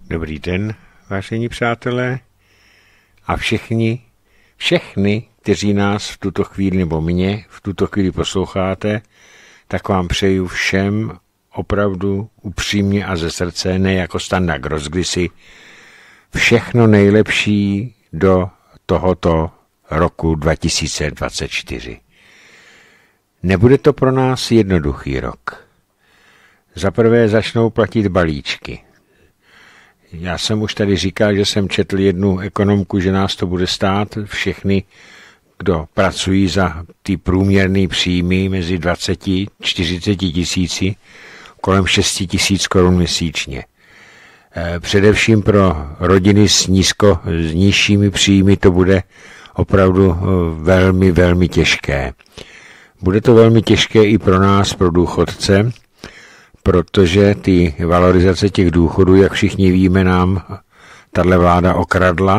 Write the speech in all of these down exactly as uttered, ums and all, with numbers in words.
Dobrý den, vážení přátelé, a všichni, všechny, kteří nás v tuto chvíli, nebo mě v tuto chvíli posloucháte, tak vám přeju všem opravdu upřímně a ze srdce, ne jako Standa Gross kdysi, všechno nejlepší do tohoto roku dva tisíce dvacet čtyři. Nebude to pro nás jednoduchý rok. Za prvé začnou platit balíčky. Já jsem už tady říkal, že jsem četl jednu ekonomku, že nás to bude stát všechny, kdo pracují za ty průměrné příjmy mezi dvacet až čtyřicet tisíci, kolem šest tisíc korun měsíčně. Především pro rodiny s, nízko, s nižšími příjmy to bude opravdu velmi, velmi těžké. Bude to velmi těžké i pro nás, pro důchodce, protože ty valorizace těch důchodů, jak všichni víme, nám tato vláda okradla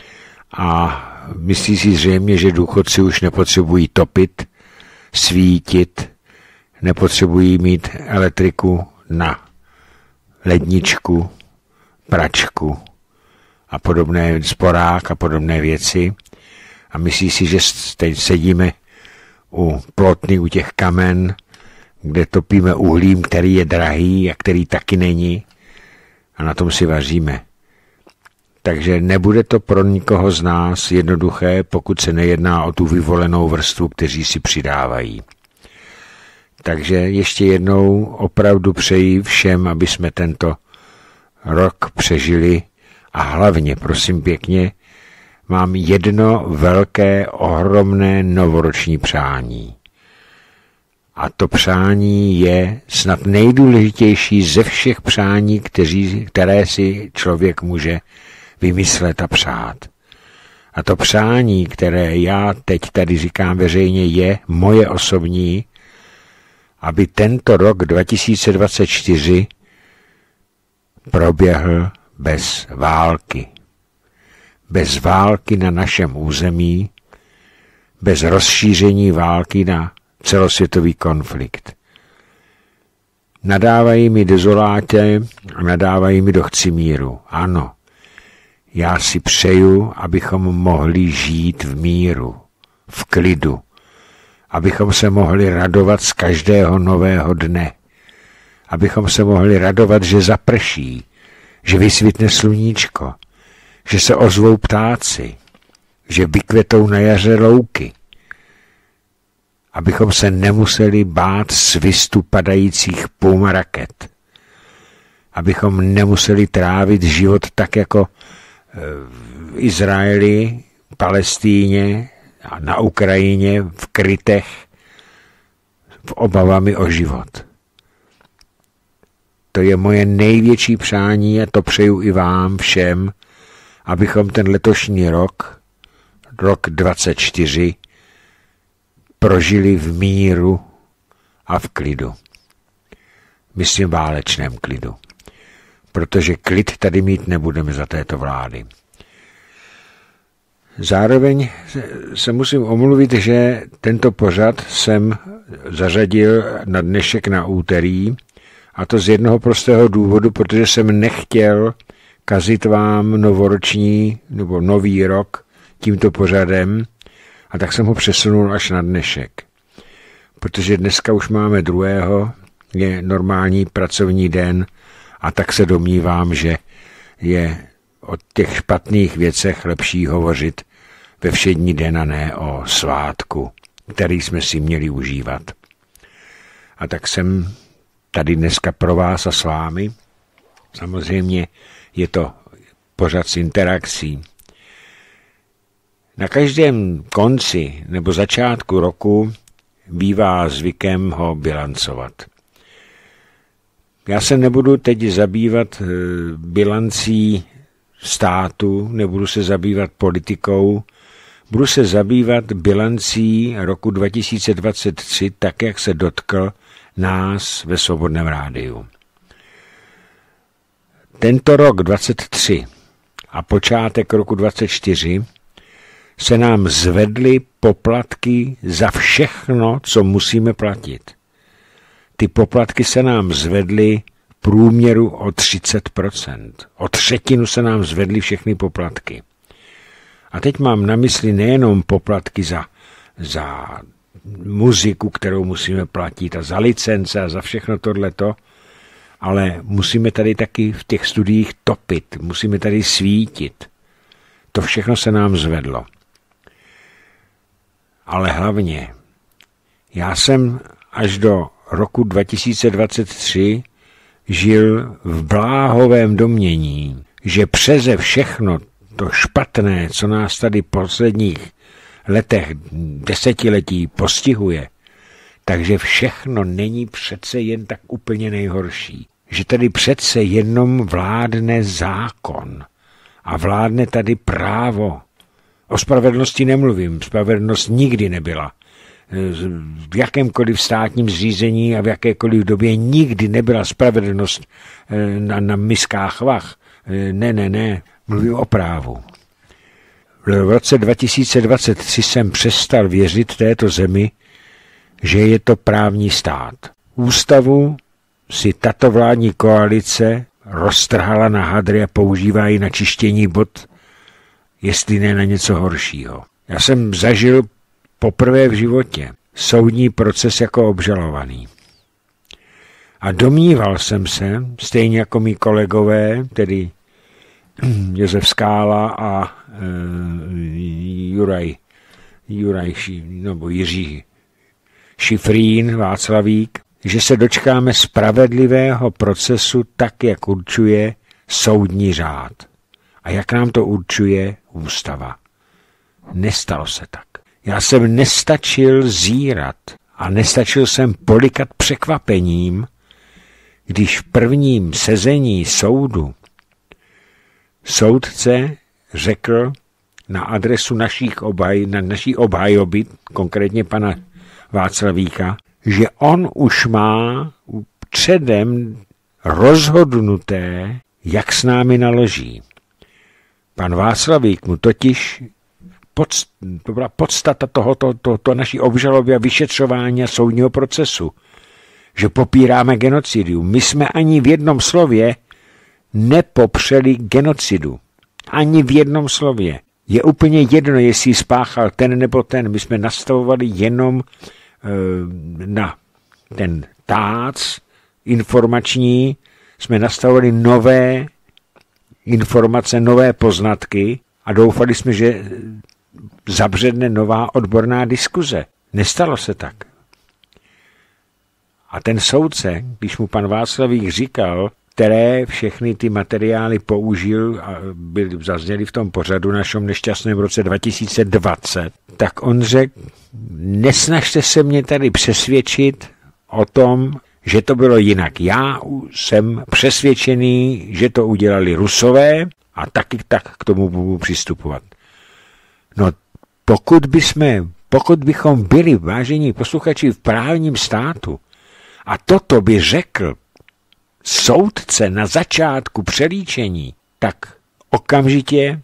a myslí si zřejmě, že důchodci už nepotřebují topit, svítit, nepotřebují mít elektriku na ledničku, pračku a podobné, sporák a podobné věci. A myslí si, že teď sedíme u plotny, u těch kamen, kde topíme uhlím, který je drahý a který taky není, a na tom si vaříme. Takže nebude to pro nikoho z nás jednoduché, pokud se nejedná o tu vyvolenou vrstvu, kteří si přidávají. Takže ještě jednou opravdu přeji všem, aby jsme tento rok přežili, a hlavně, prosím pěkně, mám jedno velké, ohromné novoroční přání. A to přání je snad nejdůležitější ze všech přání, kteří, které si člověk může vymyslet a přát. A to přání, které já teď tady říkám veřejně, je moje osobní, aby tento rok dva tisíce dvacet čtyři proběhl bez války. Bez války na našem území, bez rozšíření války na celosvětový konflikt. Nadávají mi dezolátě a nadávají mi do chci míru. Ano, já si přeju, abychom mohli žít v míru, v klidu, abychom se mohli radovat z každého nového dne, abychom se mohli radovat, že zaprší, že vysvitne sluníčko, že se ozvou ptáci, že vykvetou na jaře louky, abychom se nemuseli bát svistu padajících pum raket, abychom nemuseli trávit život tak jako v Izraeli, Palestíně a na Ukrajině v krytech v obavami o život. To je moje největší přání a to přeju i vám všem, abychom ten letošní rok, rok dvacet čtyři, prožili v míru a v klidu. Myslím válečném klidu. Protože klid tady mít nebudeme za této vlády. Zároveň se musím omluvit, že tento pořad jsem zařadil na dnešek na úterý, a to z jednoho prostého důvodu, protože jsem nechtěl kazit vám novoroční nebo nový rok tímto pořadem, a tak jsem ho přesunul až na dnešek. Protože dneska už máme druhého, je normální pracovní den, a tak se domnívám, že je o těch špatných věcech lepší hovořit ve všední den a ne o svátku, který jsme si měli užívat. A tak jsem tady dneska pro vás a s vámi. Samozřejmě je to pořad s interakcí. Na každém konci nebo začátku roku bývá zvykem ho bilancovat. Já se nebudu teď zabývat bilancí státu, nebudu se zabývat politikou, budu se zabývat bilancí roku dva tisíce dvacet tři, tak jak se dotkl nás ve Svobodném rádiu. Tento rok dvacet tři a počátek roku dvacet čtyři se nám zvedly poplatky za všechno, co musíme platit. Ty poplatky se nám zvedly průměru o třicet procent. O třetinu se nám zvedly všechny poplatky. A teď mám na mysli nejenom poplatky za, za muziku, kterou musíme platit, a za licence a za všechno tohleto, ale musíme tady taky v těch studiích topit, musíme tady svítit. To všechno se nám zvedlo. Ale hlavně, já jsem až do roku dva tisíce dvacet tři žil v bláhovém domnění, že přeze všechno to špatné, co nás tady v posledních letech, desetiletí postihuje, takže všechno není přece jen tak úplně nejhorší. Že tady přece jenom vládne zákon a vládne tady právo. O spravedlnosti nemluvím, spravedlnost nikdy nebyla. V jakémkoliv státním zřízení a v jakékoliv době nikdy nebyla spravedlnost na, na miskách vah. Ne, ne, ne, mluvím o právu. V roce dva tisíce dvacet tři jsem přestal věřit této zemi, že je to právní stát. Ústavu si tato vládní koalice roztrhala na hadry a používá ji na čištění bod, jestli ne na něco horšího. Já jsem zažil poprvé v životě soudní proces jako obžalovaný. A domníval jsem se, stejně jako mý kolegové, tedy Josef Skála a e, Juraj, Juraj nebo Jiří Šifrín, Václavík, že se dočkáme spravedlivého procesu tak, jak určuje soudní řád. A jak nám to určuje ústava. Nestalo se tak. Já jsem nestačil zírat a nestačil jsem polikat překvapením, když v prvním sezení soudu soudce řekl na adresu našich obhaj, na naší obhajoby, konkrétně pana Václavíka, že on už má předem rozhodnuté, jak s námi naloží. Pan Václavík mu totiž, podst, to byla podstata tohoto to, to naší obžaloby a vyšetřování a soudního procesu, že popíráme genocidu. My jsme ani v jednom slově nepopřeli genocidu. Ani v jednom slově. Je úplně jedno, jestli spáchal ten nebo ten. My jsme nastavovali jenom e, na ten tác informační, jsme nastavovali nové informace, nové poznatky a doufali jsme, že zabředne nová odborná diskuze. Nestalo se tak. A ten soudce, když mu pan Václavík říkal, které všechny ty materiály použil a byly zazněly v tom pořadu našem nešťastném roce dva tisíce dvacet, tak on řekl, nesnažte se mě tady přesvědčit o tom, že to bylo jinak. Já jsem přesvědčený, že to udělali Rusové a taky tak k tomu budu přistupovat. No pokud bychom, pokud bychom byli, vážení posluchači, v právním státu a toto by řekl soudce na začátku přelíčení, tak okamžitě,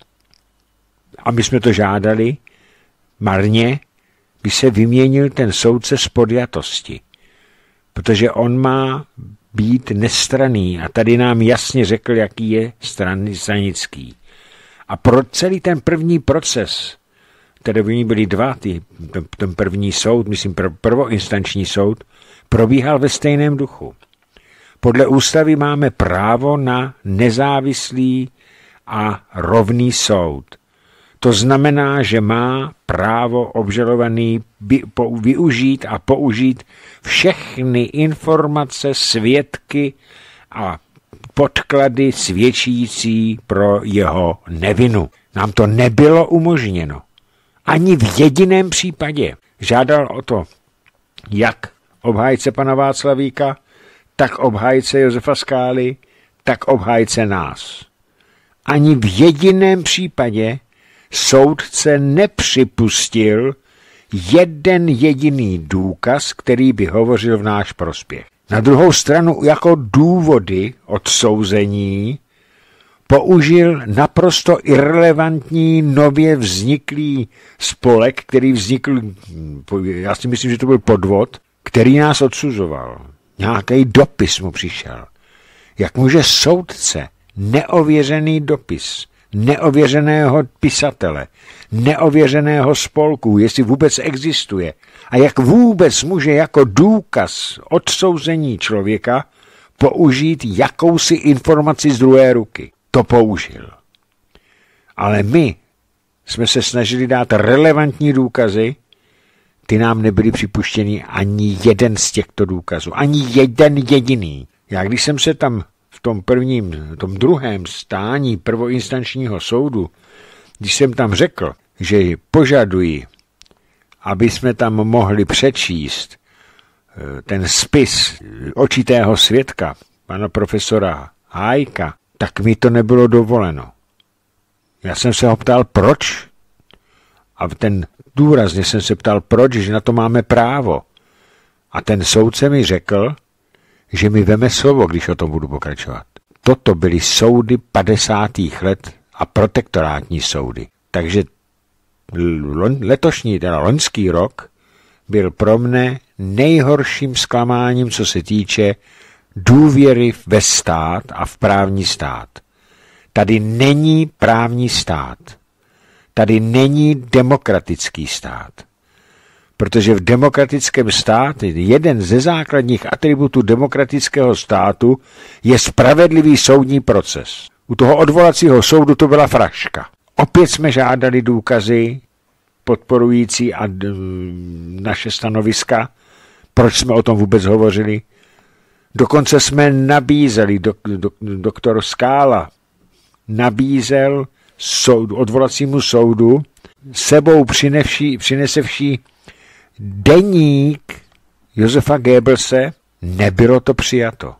a my jsme to žádali, marně, by se vyměnil ten soudce z podjatosti. Protože on má být nestranný a tady nám jasně řekl, jaký je stranický. A pro celý ten první proces, které v ní byly dva, ty, ten, ten první soud, myslím prv, prvoinstanční soud, probíhal ve stejném duchu. Podle ústavy máme právo na nezávislý a rovný soud. To znamená, že má právo obžalovaný využít a použít všechny informace, svědky a podklady svědčící pro jeho nevinu. Nám to nebylo umožněno. Ani v jediném případě. Žádal o to jak obhájce pana Václavíka, tak obhájce Josefa Skály, tak obhájce nás. Ani v jediném případě soudce nepřipustil jeden jediný důkaz, který by hovořil v náš prospěch. Na druhou stranu jako důvody odsouzení použil naprosto irrelevantní nově vzniklý spolek, který vznikl, já si myslím, že to byl podvod, který nás odsuzoval. Nějaký dopis mu přišel. Jak může soudce neověřený dopis neověřeného pisatele, neověřeného spolku, jestli vůbec existuje, a jak vůbec může jako důkaz odsouzení člověka použít jakousi informaci z druhé ruky. To použil. Ale my jsme se snažili dát relevantní důkazy, ty nám nebyly připuštěny ani jeden z těchto důkazů, ani jeden jediný. Já když jsem se tam v tom prvním, tom druhém stání prvoinstančního soudu, když jsem tam řekl, že požaduji, aby jsme tam mohli přečíst ten spis očitého svědka, pana profesora Hájka, tak mi to nebylo dovoleno. Já jsem se ho ptal, proč? A ten důrazně jsem se ptal, proč, že na to máme právo. A ten soudce mi řekl, že mi veme slovo, když o tom budu pokračovat. Toto byly soudy padesátých let a protektorátní soudy. Takže letošní, teda loňský rok, byl pro mne nejhorším zklamáním, co se týče důvěry ve stát a v právní stát. Tady není právní stát. Tady není demokratický stát. Protože v demokratickém státě jeden ze základních atributů demokratického státu je spravedlivý soudní proces. U toho odvolacího soudu to byla fraška. Opět jsme žádali důkazy podporující a naše stanoviska, proč jsme o tom vůbec hovořili. Dokonce jsme nabízeli, dok, dok, doktor Skála nabízel soud, odvolacímu soudu sebou přinesevší, přinesevší deník Josefa Goebbelse, nebylo to přijato.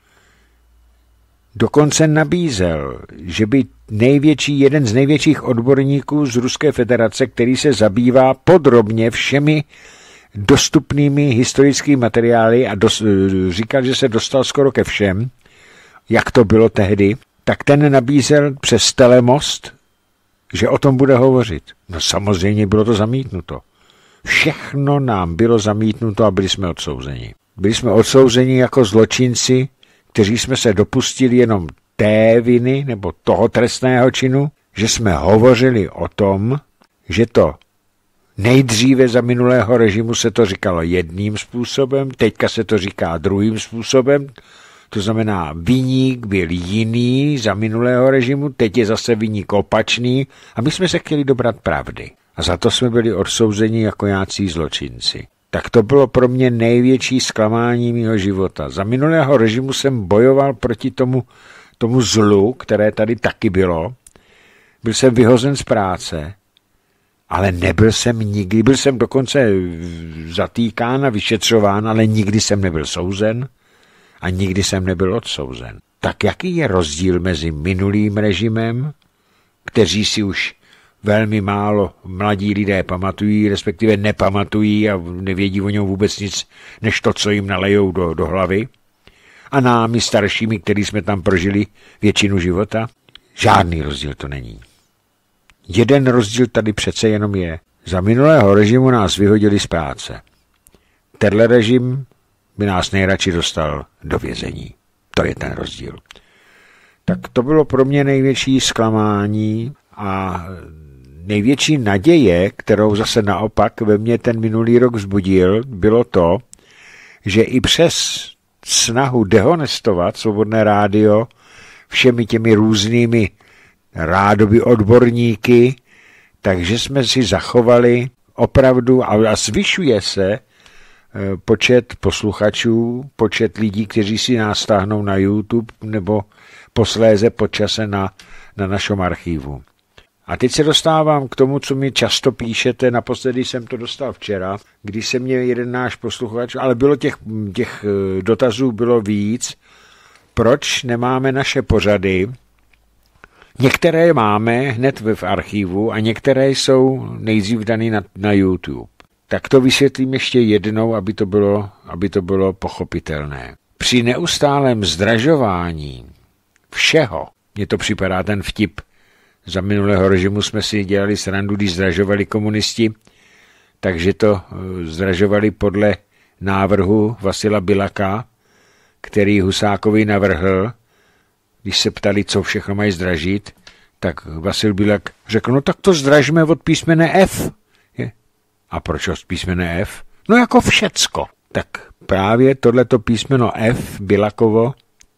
Dokonce nabízel, že by největší, jeden z největších odborníků z Ruské federace, který se zabývá podrobně všemi dostupnými historickými materiály a dos, říkal, že se dostal skoro ke všem, jak to bylo tehdy, tak ten nabízel přes telemost, že o tom bude hovořit. No samozřejmě bylo to zamítnuto. Všechno nám bylo zamítnuto a byli jsme odsouzeni. Byli jsme odsouzeni jako zločinci, kteří jsme se dopustili jenom té viny nebo toho trestného činu, že jsme hovořili o tom, že to nejdříve za minulého režimu se to říkalo jedním způsobem, teďka se to říká druhým způsobem, to znamená viník byl jiný za minulého režimu, teď je zase viník opačný a my jsme se chtěli dobrat pravdy. A za to jsme byli odsouzeni jako nějací zločinci. Tak to bylo pro mě největší zklamání mého života. Za minulého režimu jsem bojoval proti tomu, tomu zlu, které tady taky bylo. Byl jsem vyhozen z práce, ale nebyl jsem nikdy, byl jsem dokonce zatýkán a vyšetřován, ale nikdy jsem nebyl souzen a nikdy jsem nebyl odsouzen. Tak jaký je rozdíl mezi minulým režimem, kteří si už velmi málo mladí lidé pamatují, respektive nepamatují a nevědí o něm vůbec nic, než to, co jim nalejou do, do hlavy, a námi staršími, kteří jsme tam prožili většinu života? Žádný rozdíl to není. Jeden rozdíl tady přece jenom je. Za minulého režimu nás vyhodili z práce. Tenhle režim by nás nejradši dostal do vězení. To je ten rozdíl. Tak to bylo pro mě největší zklamání a největší naděje, kterou zase naopak ve mně ten minulý rok vzbudil, bylo to, že i přes snahu dehonestovat Svobodné rádio všemi těmi různými rádoby odborníky, takže jsme si zachovali opravdu, a zvyšuje se počet posluchačů, počet lidí, kteří si nás stáhnou na YouTube nebo posléze po čase na, na našem archivu. A teď se dostávám k tomu, co mi často píšete, naposledy jsem to dostal včera, když se mě jeden náš posluchač, ale bylo těch, těch dotazů bylo víc, proč nemáme naše pořady. Některé máme hned v archivu a některé jsou nejdřív dané na, na YouTube. Tak to vysvětlím ještě jednou, aby to bylo, aby to bylo pochopitelné. Při neustálém zdražování všeho, mně to připadá ten vtip, za minulého režimu jsme si dělali srandu, když zdražovali komunisti, takže to zdražovali podle návrhu Vasila Bilaka, který Husákovi navrhl, když se ptali, co všechno mají zdražit, tak Vasil Bílek řekl, no tak to zdražíme od písmene F. Je? A proč od písmene F? No jako všecko. Tak právě tohleto písmeno F, Bilakovo,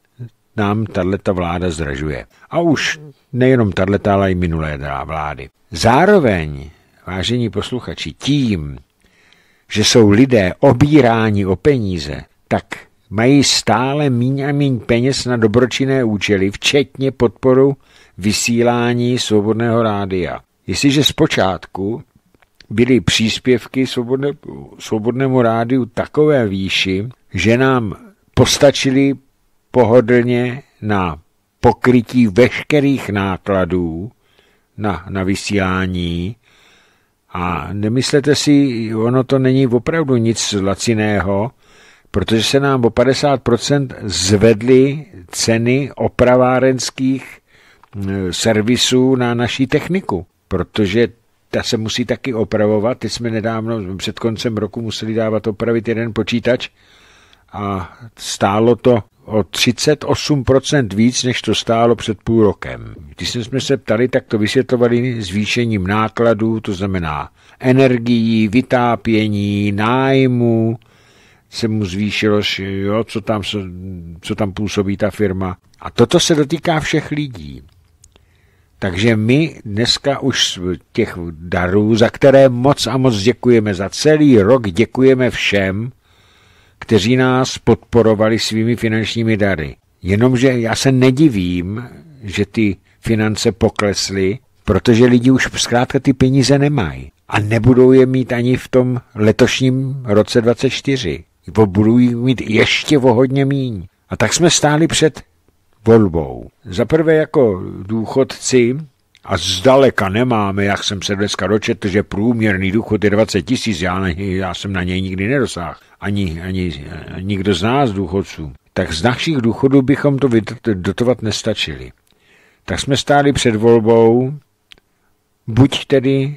nám tato vláda zdražuje. A už nejenom tato, ale i minulé vlády. Zároveň, vážení posluchači, tím, že jsou lidé obíráni o peníze, tak mají stále míň a míň peněz na dobročinné účely, včetně podporu vysílání Svobodného rádia. Jestliže zpočátku byly příspěvky svobodné, Svobodnému rádiu takové výši, že nám postačily pohodlně na pokrytí veškerých nákladů na, na vysílání, a nemyslete si, ono to není opravdu nic laciného, protože se nám o padesát procent zvedly ceny opravárenských servisů na naší techniku, protože ta se musí taky opravovat. Teď jsme nedávno, před koncem roku museli dávat opravit jeden počítač a stálo to o třicet osm procent víc, než to stálo před půl rokem. Když jsme se ptali, tak to vysvětlovali zvýšením nákladů, to znamená energií, vytápění, nájmu, se mu zvýšilo, jo, co, tam, co tam působí ta firma. A toto se dotýká všech lidí. Takže my dneska už těch darů, za které moc a moc děkujeme, za celý rok děkujeme všem, kteří nás podporovali svými finančními dary. Jenomže já se nedivím, že ty finance poklesly, protože lidi už zkrátka ty peníze nemají. A nebudou je mít ani v tom letošním roce dvacet čtyři. Budou je mít ještě o hodně míň. A tak jsme stáli před volbou. Za prvé jako důchodci, a zdaleka nemáme, jak jsem se dneska dočetl, že průměrný důchod je dvacet tisíc, já, já jsem na něj nikdy nedosáhl. Ani, ani nikdo z nás důchodců. Tak z našich důchodů bychom to dotovat nestačili. Tak jsme stáli před volbou, buď tedy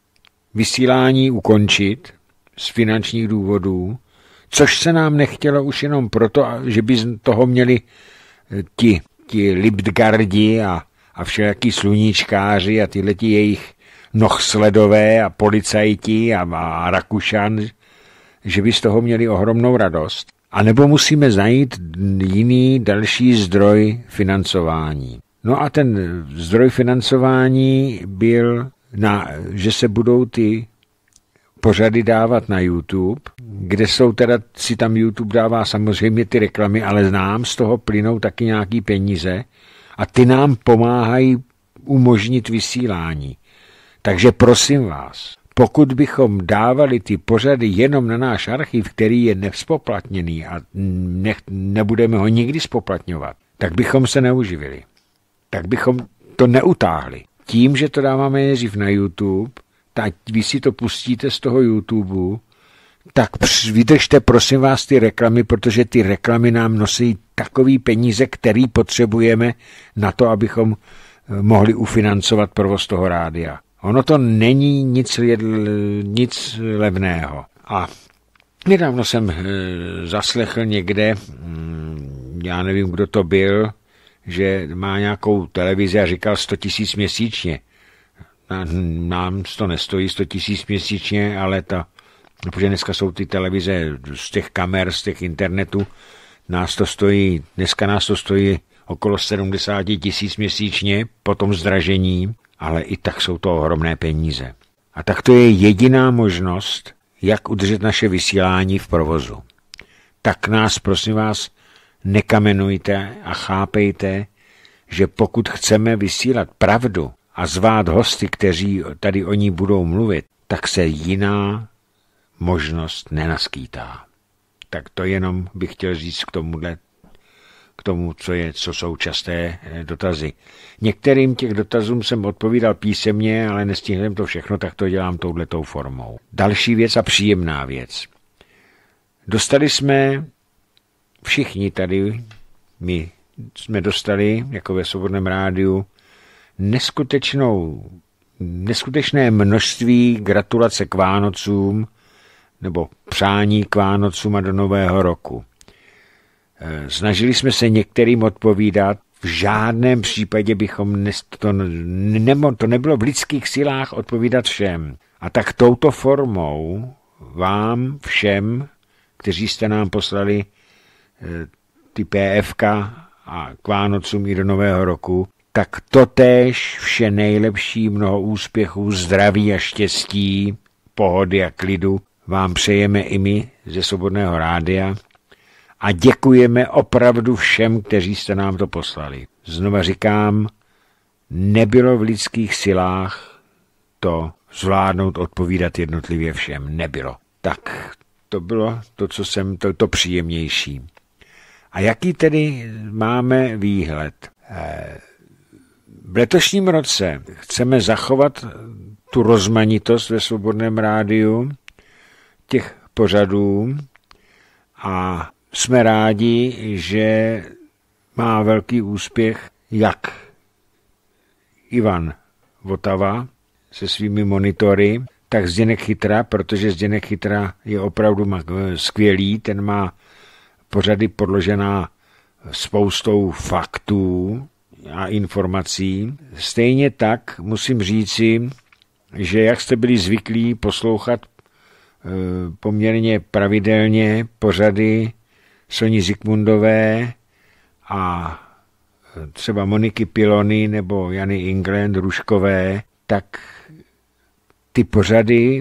vysílání ukončit z finančních důvodů, což se nám nechtělo už jenom proto, že by z toho měli ti, ti Libdgardi a, a všelijaký sluníčkáři a tyhleti jejich nohsledové a policajti a, a Rakušan, že by z toho měli ohromnou radost. A nebo musíme najít jiný další zdroj financování. No a ten zdroj financování byl, na, že se budou ty pořady dávat na YouTube, kde jsou teda, si tam YouTube dává samozřejmě ty reklamy, ale nám z toho plynou taky nějaký peníze a ty nám pomáhají umožnit vysílání. Takže prosím vás, pokud bychom dávali ty pořady jenom na náš archiv, který je nevzpoplatněný a ne, nebudeme ho nikdy spoplatňovat, tak bychom se neuživili. Tak bychom to neutáhli. Tím, že to dáváme nejdřív na YouTube, tak vy si to pustíte z toho YouTube, tak vydržte prosím vás ty reklamy, protože ty reklamy nám nosí takový peníze, který potřebujeme na to, abychom mohli ufinancovat provoz toho rádia. Ono to není nic, nic levného. A nedávno jsem zaslechl někde, já nevím, kdo to byl, že má nějakou televizi a říkal sto tisíc měsíčně. Nám to nestojí sto tisíc měsíčně, ale ta, protože dneska jsou ty televize z těch kamer, z těch internetů, nás to stojí, dneska nás to stojí okolo sedmdesát tisíc měsíčně po tom zdražení, ale i tak jsou to ohromné peníze. A tak to je jediná možnost, jak udržet naše vysílání v provozu. Tak nás, prosím vás, nekamenujte a chápejte, že pokud chceme vysílat pravdu a zvát hosty, kteří tady o ní budou mluvit, tak se jiná možnost nenaskýtá. Tak to jenom bych chtěl říct k tomuhle, k tomu, co, je, co jsou časté dotazy. Některým těch dotazům jsem odpovídal písemně, ale nestihl jsem to všechno, tak to dělám touhletou formou. Další věc a příjemná věc. Dostali jsme všichni tady, my jsme dostali, jako ve Svobodném rádiu, neskutečnou, neskutečné množství gratulace k Vánocům, nebo přání k Vánocům a do Nového roku. Snažili jsme se některým odpovídat v žádném případě bychom ne, to, ne, to nebylo v lidských silách odpovídat všem. A tak touto formou vám všem, kteří jste nám poslali ty P F ka a k Vánocům i do Nového roku, tak totéž vše nejlepší, mnoho úspěchů, zdraví a štěstí, pohody a klidu vám přejeme i my ze Svobodného rádia a děkujeme opravdu všem, kteří jste nám to poslali. Znova říkám, nebylo v lidských silách to zvládnout, odpovídat jednotlivě všem. Nebylo. Tak to bylo to, co jsem, to, to příjemnější. A jaký tedy máme výhled? V letošním roce chceme zachovat tu rozmanitost ve Svobodném rádiu těch pořadů a jsme rádi, že má velký úspěch jak Ivan Votava se svými monitory, tak Zdeněk Chytra, protože Zdeněk Chytra je opravdu skvělý, ten má pořady podložená spoustou faktů a informací. Stejně tak musím říci, že jak jste byli zvyklí poslouchat poměrně pravidelně pořady Soni Zikmundové a třeba Moniky Pilony nebo Jany England, Ruškové, tak ty pořady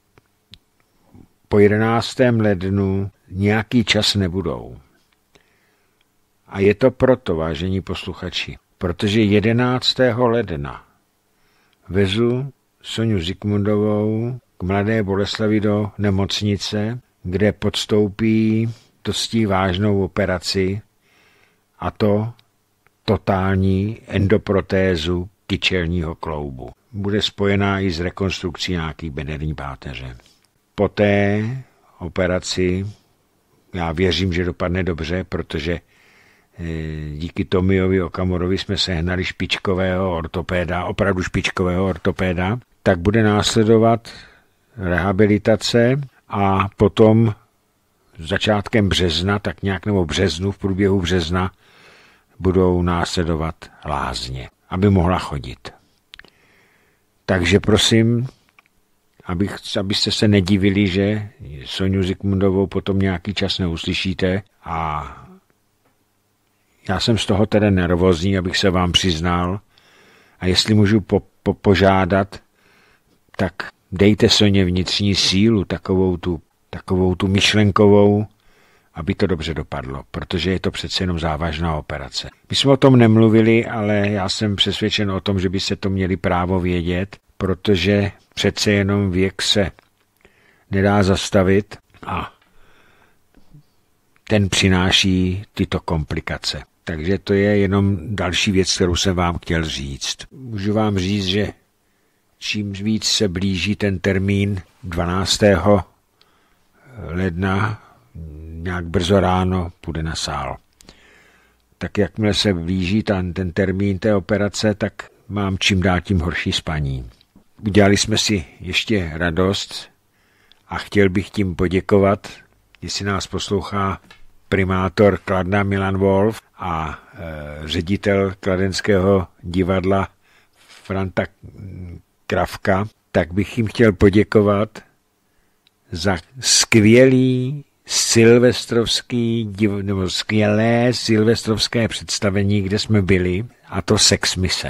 po jedenáctého lednu nějaký čas nebudou. A je to proto, vážení posluchači, protože jedenáctého ledna vezu Soniu Zikmundovou k Mladé Boleslavi do nemocnice, kde podstoupí dosti vážnou operaci, a to totální endoprotézu kyčelního kloubu. Bude spojená i s rekonstrukcí nějaký bederní páteře. Po té operaci já věřím, že dopadne dobře, protože díky Tomiovi Okamurovi jsme sehnali špičkového ortopéda, opravdu špičkového ortopéda, tak bude následovat rehabilitace a potom začátkem března, tak nějak nebo březnu, v průběhu března, budou následovat lázně, aby mohla chodit. Takže prosím, abych, abyste se nedivili, že Soniu Zikmundovou potom nějaký čas neuslyšíte, a já jsem z toho teda nervózní, abych se vám přiznal, a jestli můžu po, po, požádat, tak dejte Soně vnitřní sílu, takovou tu, takovou tu myšlenkovou, aby to dobře dopadlo, protože je to přece jenom závažná operace. My jsme o tom nemluvili, ale já jsem přesvědčen o tom, že by se to měli právo vědět, protože přece jenom věk se nedá zastavit a ten přináší tyto komplikace. Takže to je jenom další věc, kterou jsem vám chtěl říct. Můžu vám říct, že čím víc se blíží ten termín dvanáctého ledna, nějak brzo ráno půjde na sál. Tak jakmile se blíží ten, ten termín té operace, tak mám čím dál tím horší spaní. Udělali jsme si ještě radost a chtěl bych tím poděkovat, jestli nás poslouchá primátor Kladna Milan Wolf a e, ředitel kladenského divadla Franta Kravka, tak bych jim chtěl poděkovat za skvělý silvestrovský, nebo skvělé silvestrovské představení, kde jsme byli, a to Sex mise.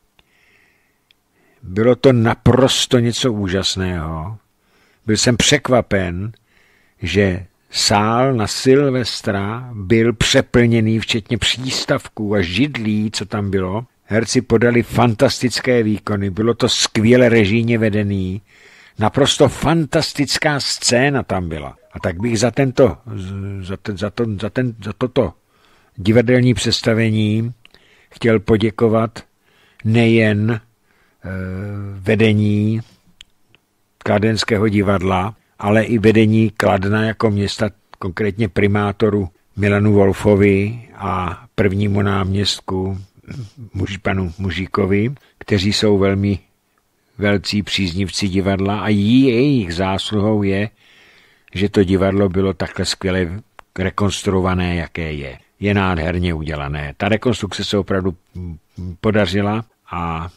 Bylo to naprosto něco úžasného. Byl jsem překvapen, že sál na Silvestra byl přeplněný, včetně přístavků a židlí, co tam bylo. Herci podali fantastické výkony, bylo to skvěle režijně vedený, naprosto fantastická scéna tam byla. A tak bych za, tento, za, ten, za, to, za, ten, za toto divadelní představení chtěl poděkovat nejen e, vedení Kladenského divadla, ale i vedení Kladna jako města, konkrétně primátoru Milanu Wolfovi a prvnímu náměstku muži, panu Mužíkovi, kteří jsou velmi velcí příznivci divadla, a jejich zásluhou je, že to divadlo bylo takhle skvěle rekonstruované, jaké je. je nádherně udělané. Ta rekonstrukce se opravdu podařila a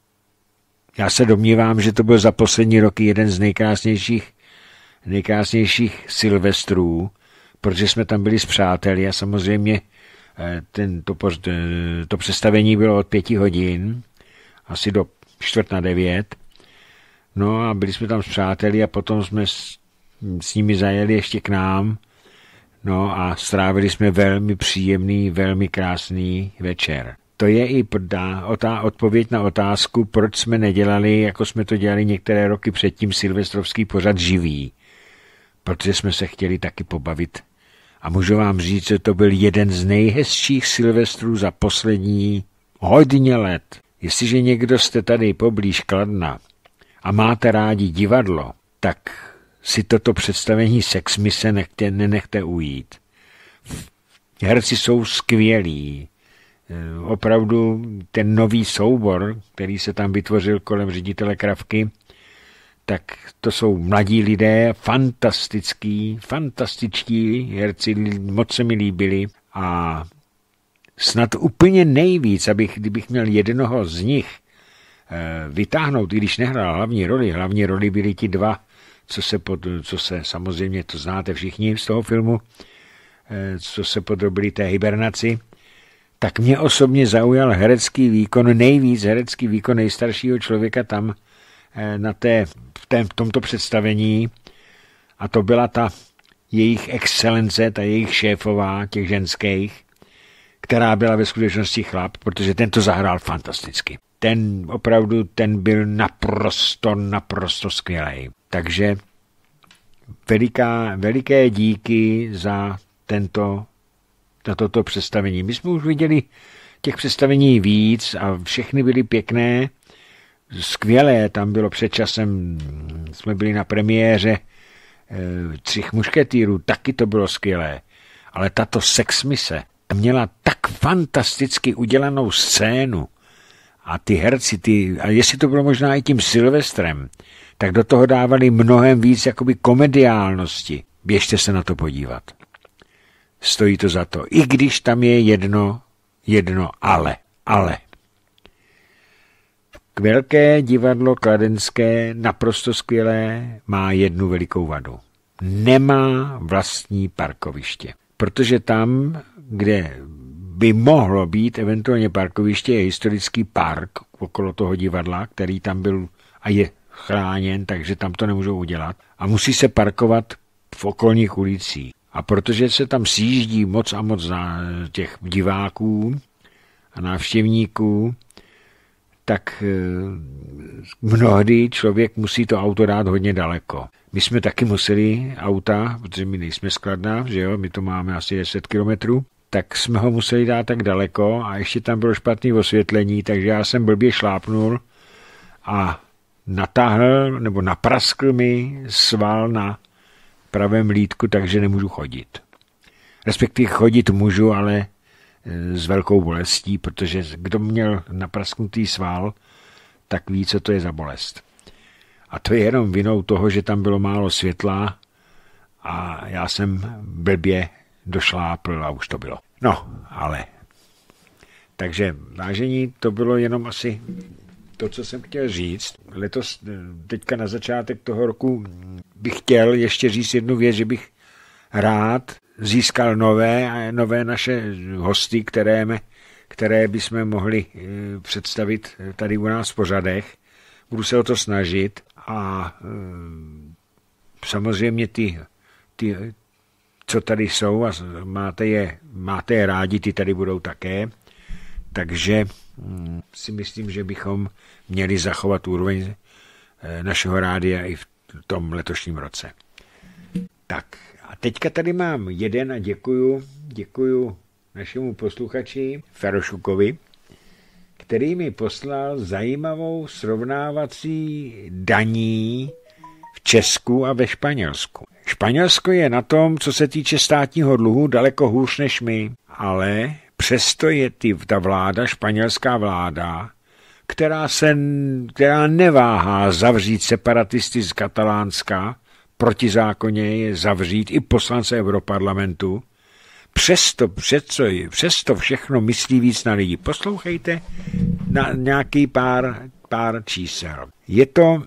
já se domnívám, že to byl za poslední roky jeden z nejkrásnějších, nejkrásnějších Silvestrů, protože jsme tam byli s přáteli a samozřejmě ten, to, to představení bylo od pěti hodin, asi do čtvrt na devět. No a byli jsme tam s přáteli a potom jsme s, s nimi zajeli ještě k nám. No a strávili jsme velmi příjemný, velmi krásný večer. To je i ta odpověď na otázku, proč jsme nedělali, jako jsme to dělali některé roky předtím, silvestrovský pořad živý. Protože jsme se chtěli taky pobavit. A můžu vám říct, že to byl jeden z nejhezčích silvestrů za poslední hodně let. Jestliže někdo jste tady poblíž Kladna a máte rádi divadlo, tak si toto představení Sexmise nechte, nenechte ujít. Herci jsou skvělí. Opravdu ten nový soubor, který se tam vytvořil kolem ředitele Kravky, tak to jsou mladí lidé, fantastický, fantastičtí herci, moc se mi líbili a snad úplně nejvíc, abych, kdybych měl jednoho z nich vytáhnout, i když nehrál hlavní roli, hlavní roli byli ti dva, co se, pod, co se samozřejmě, to znáte všichni z toho filmu, co se podrobili té hibernaci, tak mě osobně zaujal herecký výkon, nejvíc herecký výkon nejstaršího člověka tam na té, v, tém, v tomto představení a to byla ta jejich excelence, ta jejich šéfová, těch ženských, která byla ve skutečnosti chlap, protože ten to zahrál fantasticky. Ten opravdu, ten byl naprosto, naprosto skvělý. Takže veliká, veliké díky za tento, za toto představení. My jsme už viděli těch představení víc a všechny byly pěkné, skvělé. Tam bylo před časem, jsme byli na premiéře e, Třích mušketýrů, taky to bylo skvělé. Ale tato Sexmise měla tak fantasticky udělanou scénu a ty herci, ty, a jestli to bylo možná i tím Silvestrem, tak do toho dávali mnohem víc jakoby komediálnosti. Běžte se na to podívat. Stojí to za to. I když tam je jedno, jedno ale, ale. Velké divadlo kladenské, naprosto skvělé, má jednu velikou vadu. Nemá vlastní parkoviště. Protože tam, kde by mohlo být eventuálně parkoviště, je historický park okolo toho divadla, který tam byl a je chráněn, takže tam to nemůžou udělat. A musí se parkovat v okolních ulicích. A protože se tam sjíždí moc a moc těch diváků a návštěvníků, tak mnohdy člověk musí to auto dát hodně daleko. My jsme taky museli auta, protože my nejsme z Kladna, že jo, my to máme asi deset kilometrů, tak jsme ho museli dát tak daleko a ještě tam bylo špatné osvětlení, takže já jsem blbě šlápnul a natáhl nebo napraskl mi sval na pravém lítku, takže nemůžu chodit. Respektive chodit můžu, ale s velkou bolestí, protože kdo měl naprasknutý sval, tak ví, co to je za bolest. A to je jenom vinou toho, že tam bylo málo světla a já jsem blbě došlápl a už to bylo. No, ale. Takže, vážení, to bylo jenom asi to, co jsem chtěl říct. Letos, teďka na začátek toho roku, bych chtěl ještě říct jednu věc, že bych rád získal nové, nové naše hosty, které, které bychom mohli představit tady u nás v pořadech. Budu se o to snažit a samozřejmě ty, ty co tady jsou a máte je, máte je rádi, ty tady budou také. Takže si myslím, že bychom měli zachovat úroveň našeho rádia i v tom letošním roce. Tak a teďka tady mám jeden a děkuju, děkuju našemu posluchači Ferošukovi, který mi poslal zajímavou srovnávací daní v Česku a ve Španělsku. Španělsko je na tom, co se týče státního dluhu, daleko hůř než my, ale přesto je ty, ta vláda, španělská vláda, která, se, která neváhá zavřít separatisty z Katalánska, protizákonně je zavřít i poslance Europarlamentu, přesto, přesto, přesto všechno myslí víc na lidi. Poslouchejte na nějaký pár, pár čísel. Je to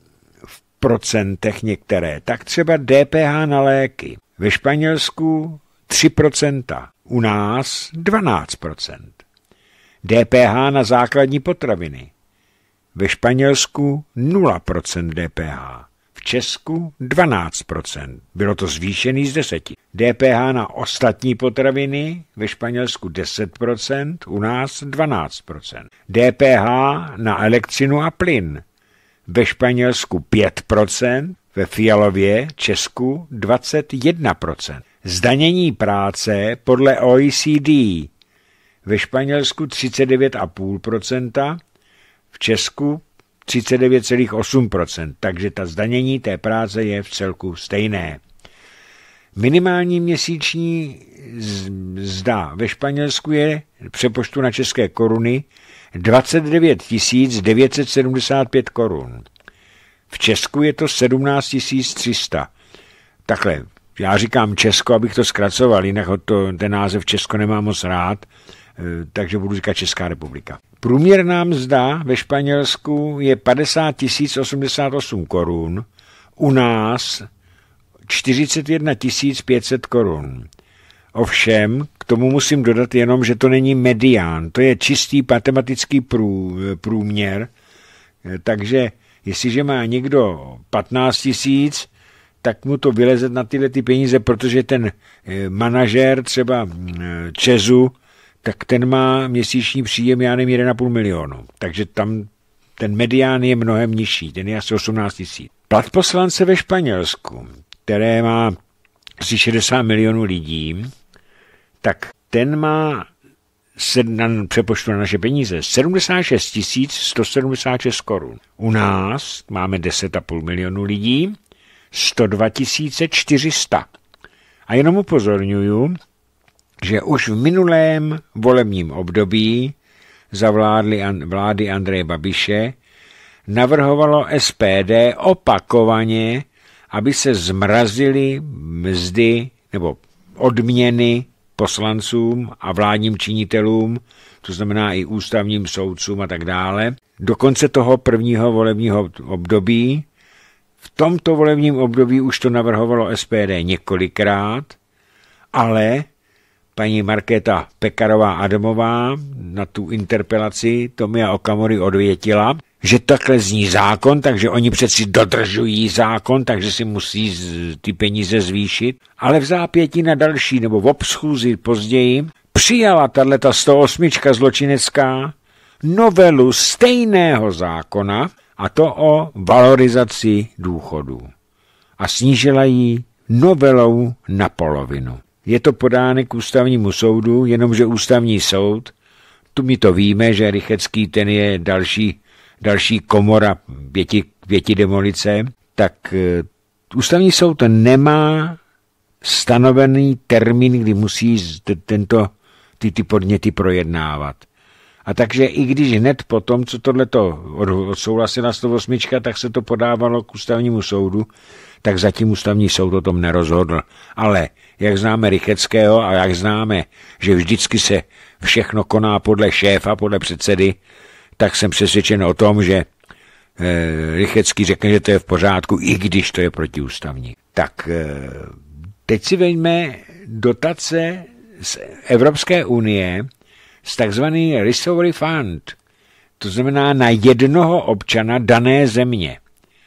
v procentech některé. Tak třeba D P H na léky. Ve Španělsku tři procenta. U nás dvanáct procent. D P H na základní potraviny. Ve Španělsku nula procent D P H. V Česku dvanáct procent. Bylo to zvýšený z deseti. D P H na ostatní potraviny ve Španělsku deset procent, u nás dvanáct procent. D P H na elektřinu a plyn. Ve Španělsku pět procent, ve Fialově Česku dvacet jedna procent. Zdanění práce podle O E C D. Ve Španělsku třicet devět celá pět procenta, v Česku třicet devět celá osm procenta, takže ta zdanění té práce je v celku stejné. Minimální měsíční mzda ve Španělsku je přepočtu na české koruny dvacet devět tisíc devět set sedmdesát pět korun. V Česku je to sedmnáct tisíc tři sta. Takhle, já říkám Česko, abych to zkracoval, jinak to, ten název Česko nemám moc rád, takže budu říkat Česká republika. Průměrná mzda ve Španělsku je padesát tisíc osmdesát osm korun, u nás čtyřicet jedna tisíc pět set korun. Ovšem, k tomu musím dodat jenom, že to není medián, to je čistý matematický prů, průměr, takže jestliže má někdo patnáct tisíc, tak mu to vyleze na tyhle ty peníze, protože ten manažér třeba Česu, tak ten má měsíční příjem, já nevím, jeden a půl milionu. Takže tam ten medián je mnohem nižší, ten je asi osmnáct tisíc. Plat poslance ve Španělsku, které má asi šedesát milionů lidí, tak ten má na přepočtu na naše peníze sedmdesát šest tisíc sto sedmdesát šest korun. U nás máme deset a půl milionu lidí, sto dva tisíce čtyři sta. A jenom upozorňuju, že už v minulém volebním období za vlády, vlády Andreje Babiše navrhovalo S P D opakovaně, aby se zmrazily mzdy nebo odměny poslancům a vládním činitelům, to znamená i ústavním soudcům a tak dále, do konce toho prvního volebního období. V tomto volebním období už to navrhovalo S P D několikrát, ale paní Markéta Pekarová Adamová na tu interpelaci Tomia Okamury odvětila, že takhle zní zákon, takže oni přeci dodržují zákon, takže si musí ty peníze zvýšit, ale v zápětí na další nebo v obschůzi později přijala tato sto osm zločinecká novelu stejného zákona, a to o valorizaci důchodů. A snížila ji novelou na polovinu. Je to podáno k ústavnímu soudu, jenomže ústavní soud, tu my to víme, že Rychecký ten je další, další komora pěti, pěti demolice, tak ústavní soud nemá stanovený termín, kdy musí tento, ty, ty podněty projednávat. A takže i když hned po tom, co tohleto odsouhlasila sto osm, tak se to podávalo k ústavnímu soudu, tak zatím ústavní soud o tom nerozhodl. Ale jak známe Rycheckého a jak známe, že vždycky se všechno koná podle šéfa, podle předsedy, tak jsem přesvědčen o tom, že eh, Rychecký řekne, že to je v pořádku, i když to je protiústavní. Tak eh, teď si veďme dotace z Evropské unie, z takzvaný Recovery Fund, to znamená na jednoho občana dané země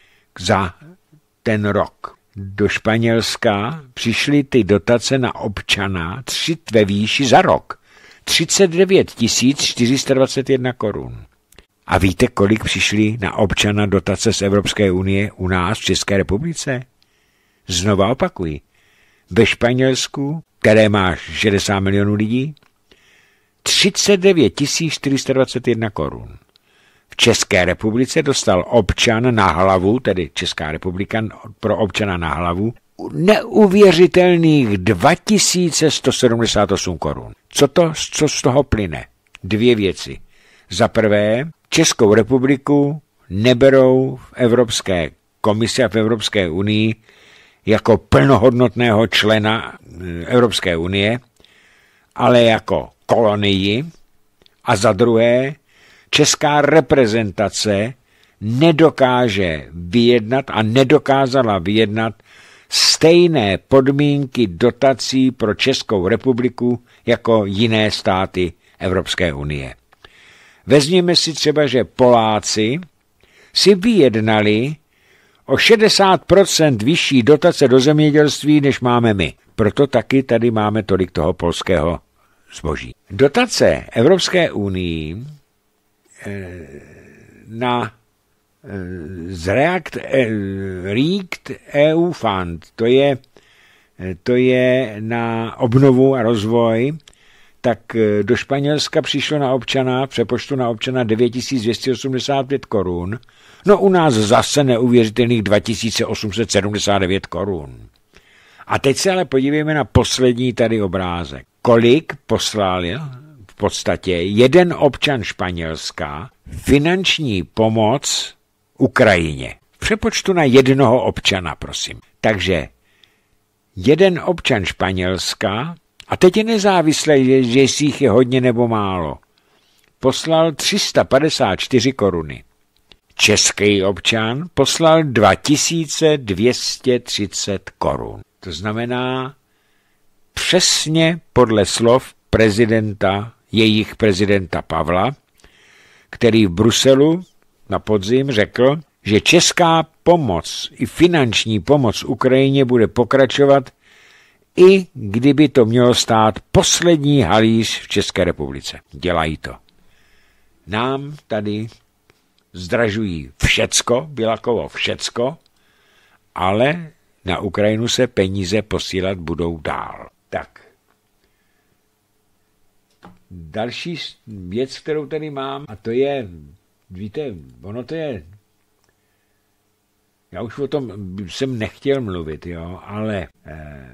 za ten rok. Do Španělska přišly ty dotace na občana tři ve výši za rok. třicet devět tisíc čtyři sta dvacet jedna korun. A víte, kolik přišly na občana dotace z Evropské unie u nás v České republice? Znova opakuji. Ve Španělsku, které má šedesát milionů lidí, třicet devět tisíc čtyři sta dvacet jedna korun. V České republice dostal občan na hlavu, tedy Česká republika pro občana na hlavu, neuvěřitelných dva tisíce sto sedmdesát osm korun. Co to, co z toho plyne? Dvě věci. Za prvé, Českou republiku neberou v Evropské komisi a v Evropské unii jako plnohodnotného člena Evropské unie, ale jako kolonii, a za druhé, česká reprezentace nedokáže vyjednat a nedokázala vyjednat stejné podmínky dotací pro Českou republiku jako jiné státy Evropské unie. Vezměme si třeba, že Poláci si vyjednali o šedesát procent vyšší dotace do zemědělství, než máme my. Proto taky tady máme tolik toho polského zboží. Dotace Evropské unii na z React, React E U Fund, to je, to je na obnovu a rozvoj, tak do Španělska přišlo na občana, v přepočtu na občana devět tisíc dvě stě osmdesát pět korun, no u nás zase neuvěřitelných dva tisíce osm set sedmdesát devět korun. A teď se ale podívejme na poslední tady obrázek. Kolik poslal v podstatě jeden občan Španělska finanční pomoc Ukrajině. V přepočtu na jednoho občana, prosím. Takže jeden občan Španělska, a teď je nezávislé, že jestli jich je hodně nebo málo, poslal tři sta padesát čtyři koruny. Český občan poslal dva tisíce dvě stě třicet korun. To znamená přesně podle slov prezidenta, jejich prezidenta Pavla, který v Bruselu na podzim řekl, že česká pomoc i finanční pomoc Ukrajině bude pokračovat, i kdyby to mělo stát poslední halíř v České republice. Dělají to. Nám tady zdražují všecko, Bilakovo všecko, ale na Ukrajinu se peníze posílat budou dál. Tak. Další věc, kterou tady mám, a to je, víte, ono to je, já už o tom jsem nechtěl mluvit, jo, ale eh,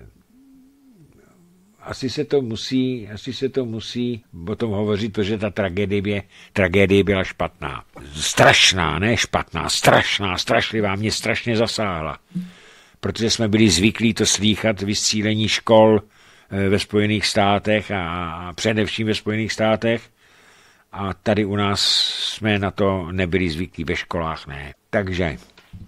asi se to musí, asi se to musí o tom hovořit, protože ta tragédie, tragédie byla špatná. Strašná, ne špatná, strašná, strašlivá, mě strašně zasáhla. Protože jsme byli zvyklí to slýchat vysílení škol ve Spojených státech a především ve Spojených státech. A tady u nás jsme na to nebyli zvyklí, ve školách ne. Takže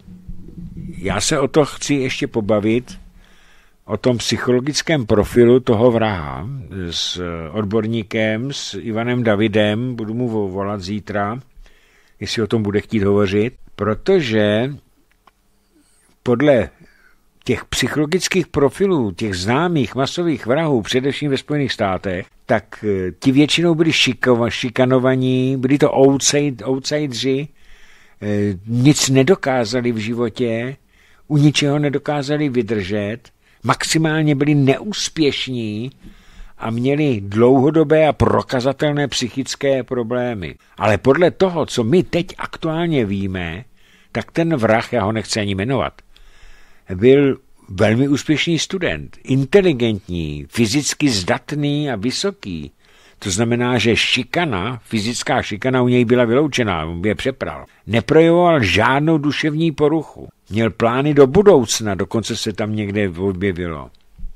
já se o to chci ještě pobavit, o tom psychologickém profilu toho vraha s odborníkem, s Ivanem Davidem, budu mu volat zítra, jestli o tom bude chtít hovořit, protože podle těch psychologických profilů, těch známých masových vrahů, především ve Spojených státech, tak ti většinou byli šikova, šikanovaní, byli to outsidři, nic nedokázali v životě, u ničeho nedokázali vydržet, maximálně byli neúspěšní a měli dlouhodobé a prokazatelné psychické problémy. Ale podle toho, co my teď aktuálně víme, tak ten vrah, já ho nechci ani jmenovat, byl velmi úspěšný student, inteligentní, fyzicky zdatný a vysoký. To znamená, že šikana, fyzická šikana u něj byla vyloučená, on by je přepral. Neprojevoval žádnou duševní poruchu. Měl plány do budoucna, dokonce se tam někde objevilo.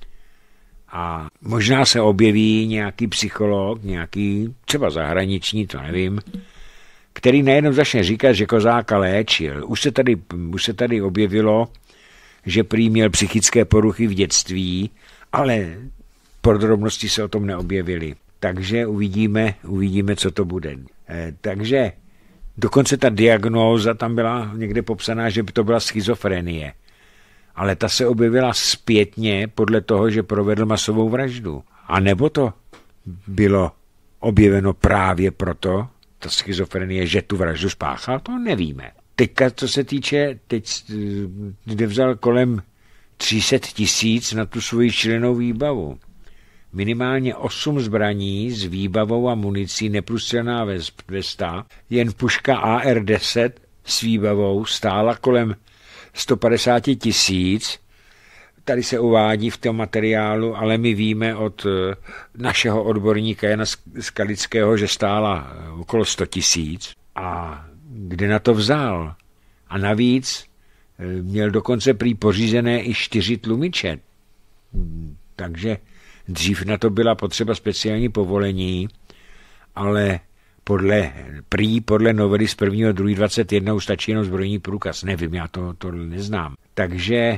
A možná se objeví nějaký psycholog, nějaký třeba zahraniční, to nevím, který najednou začne říkat, že kozáka léčil. Už se tady, už se tady objevilo, že prý měl psychické poruchy v dětství, ale podrobnosti se o tom neobjevily. Takže uvidíme, uvidíme, co to bude. Eh, takže dokonce ta diagnóza tam byla někde popsaná, že by to byla schizofrenie. Ale ta se objevila zpětně podle toho, že provedl masovou vraždu. A nebo to bylo objeveno právě proto, ta schizofrenie, že tu vraždu spáchal, to nevíme. Teďka, co se týče, teď kde vzal kolem tři sta tisíc na tu svoji šílenou výbavu. Minimálně osm zbraní s výbavou a municí, neprůstřelná vesta, jen puška A R deset s výbavou stála kolem sto padesát tisíc. Tady se uvádí v tom materiálu, ale my víme od našeho odborníka Jana Skalického, že stála okolo sto tisíc. A kde na to vzal? A navíc měl dokonce prý pořízené i čtyři tlumiče. Takže Dřív na to byla potřeba speciální povolení, ale podle, prý podle novely z prvního druhého dvacet jedna už stačí jenom zbrojní průkaz. Nevím, já to, to neznám. Takže e,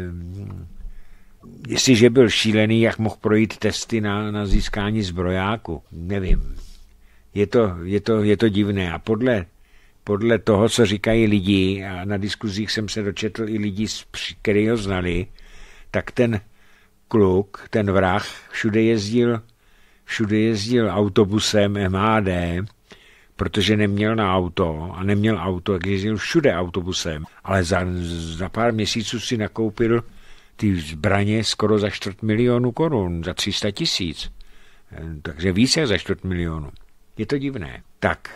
jestliže byl šílený, jak mohl projít testy na, na získání zbrojáku, nevím. Je to, je to, je to divné. A podle, podle toho, co říkají lidi, a na diskuzích jsem se dočetl i lidi, kteří ho znali, tak ten kluk, ten vrah, všude jezdil, všude jezdil autobusem M H D, protože neměl na auto a neměl auto, tak jezdil všude autobusem, ale za, za pár měsíců si nakoupil ty zbraně skoro za čtvrt milionu korun, za tři sta tisíc, takže více za čtvrt milionu. Je to divné. Tak,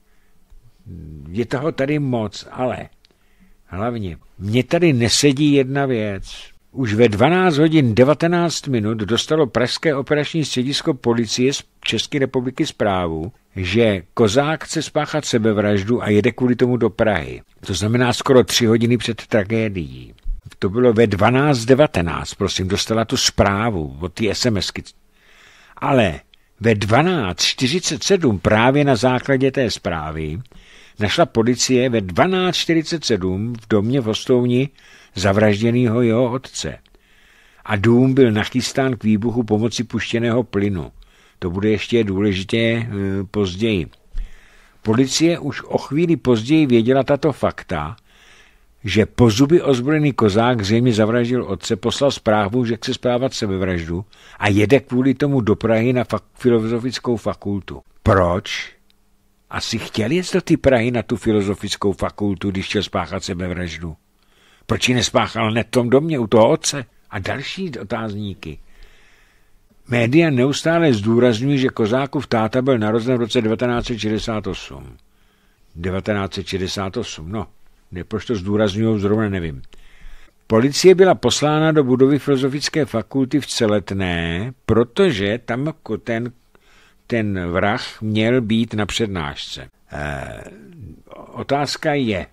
je toho tady moc, ale hlavně, mně tady nesedí jedna věc. Už ve dvanáct hodin devatenáct minut dostalo Pražské operační středisko policie z České republiky zprávu, že Kozák chce spáchat sebevraždu a jede kvůli tomu do Prahy. To znamená skoro tři hodiny před tragédií. To bylo ve dvanáct devatenáct, prosím, dostala tu zprávu od té SMSky. Ale ve dvanáct čtyřicet sedm právě na základě té zprávy našla policie ve dvanáct čtyřicet sedm v domě v Hostouni zavražděného jeho otce. A dům byl nachystán k výbuchu pomocí puštěného plynu. To bude ještě důležité e, později. Policie už o chvíli později věděla tato fakta, že po zuby ozbrojený Kozák zřejmě zavraždil otce, poslal zprávu, že chce spávat sebevraždu a jede kvůli tomu do Prahy na fak- filozofickou fakultu. Proč? Asi chtěl jet do té Prahy na tu filozofickou fakultu, když chtěl spáchat sebevraždu. Proč ji nespáchal hned v tom domě u toho otce? A další otázníky. Média neustále zdůrazňují, že Kozákův táta byl narozen v roce devatenáct set šedesát osm. devatenáct set šedesát osm, no. Proč to zdůrazňují, zrovna nevím. Policie byla poslána do budovy filozofické fakulty v Celetné, protože tam ten, ten vrah měl být na přednášce. E, otázka je,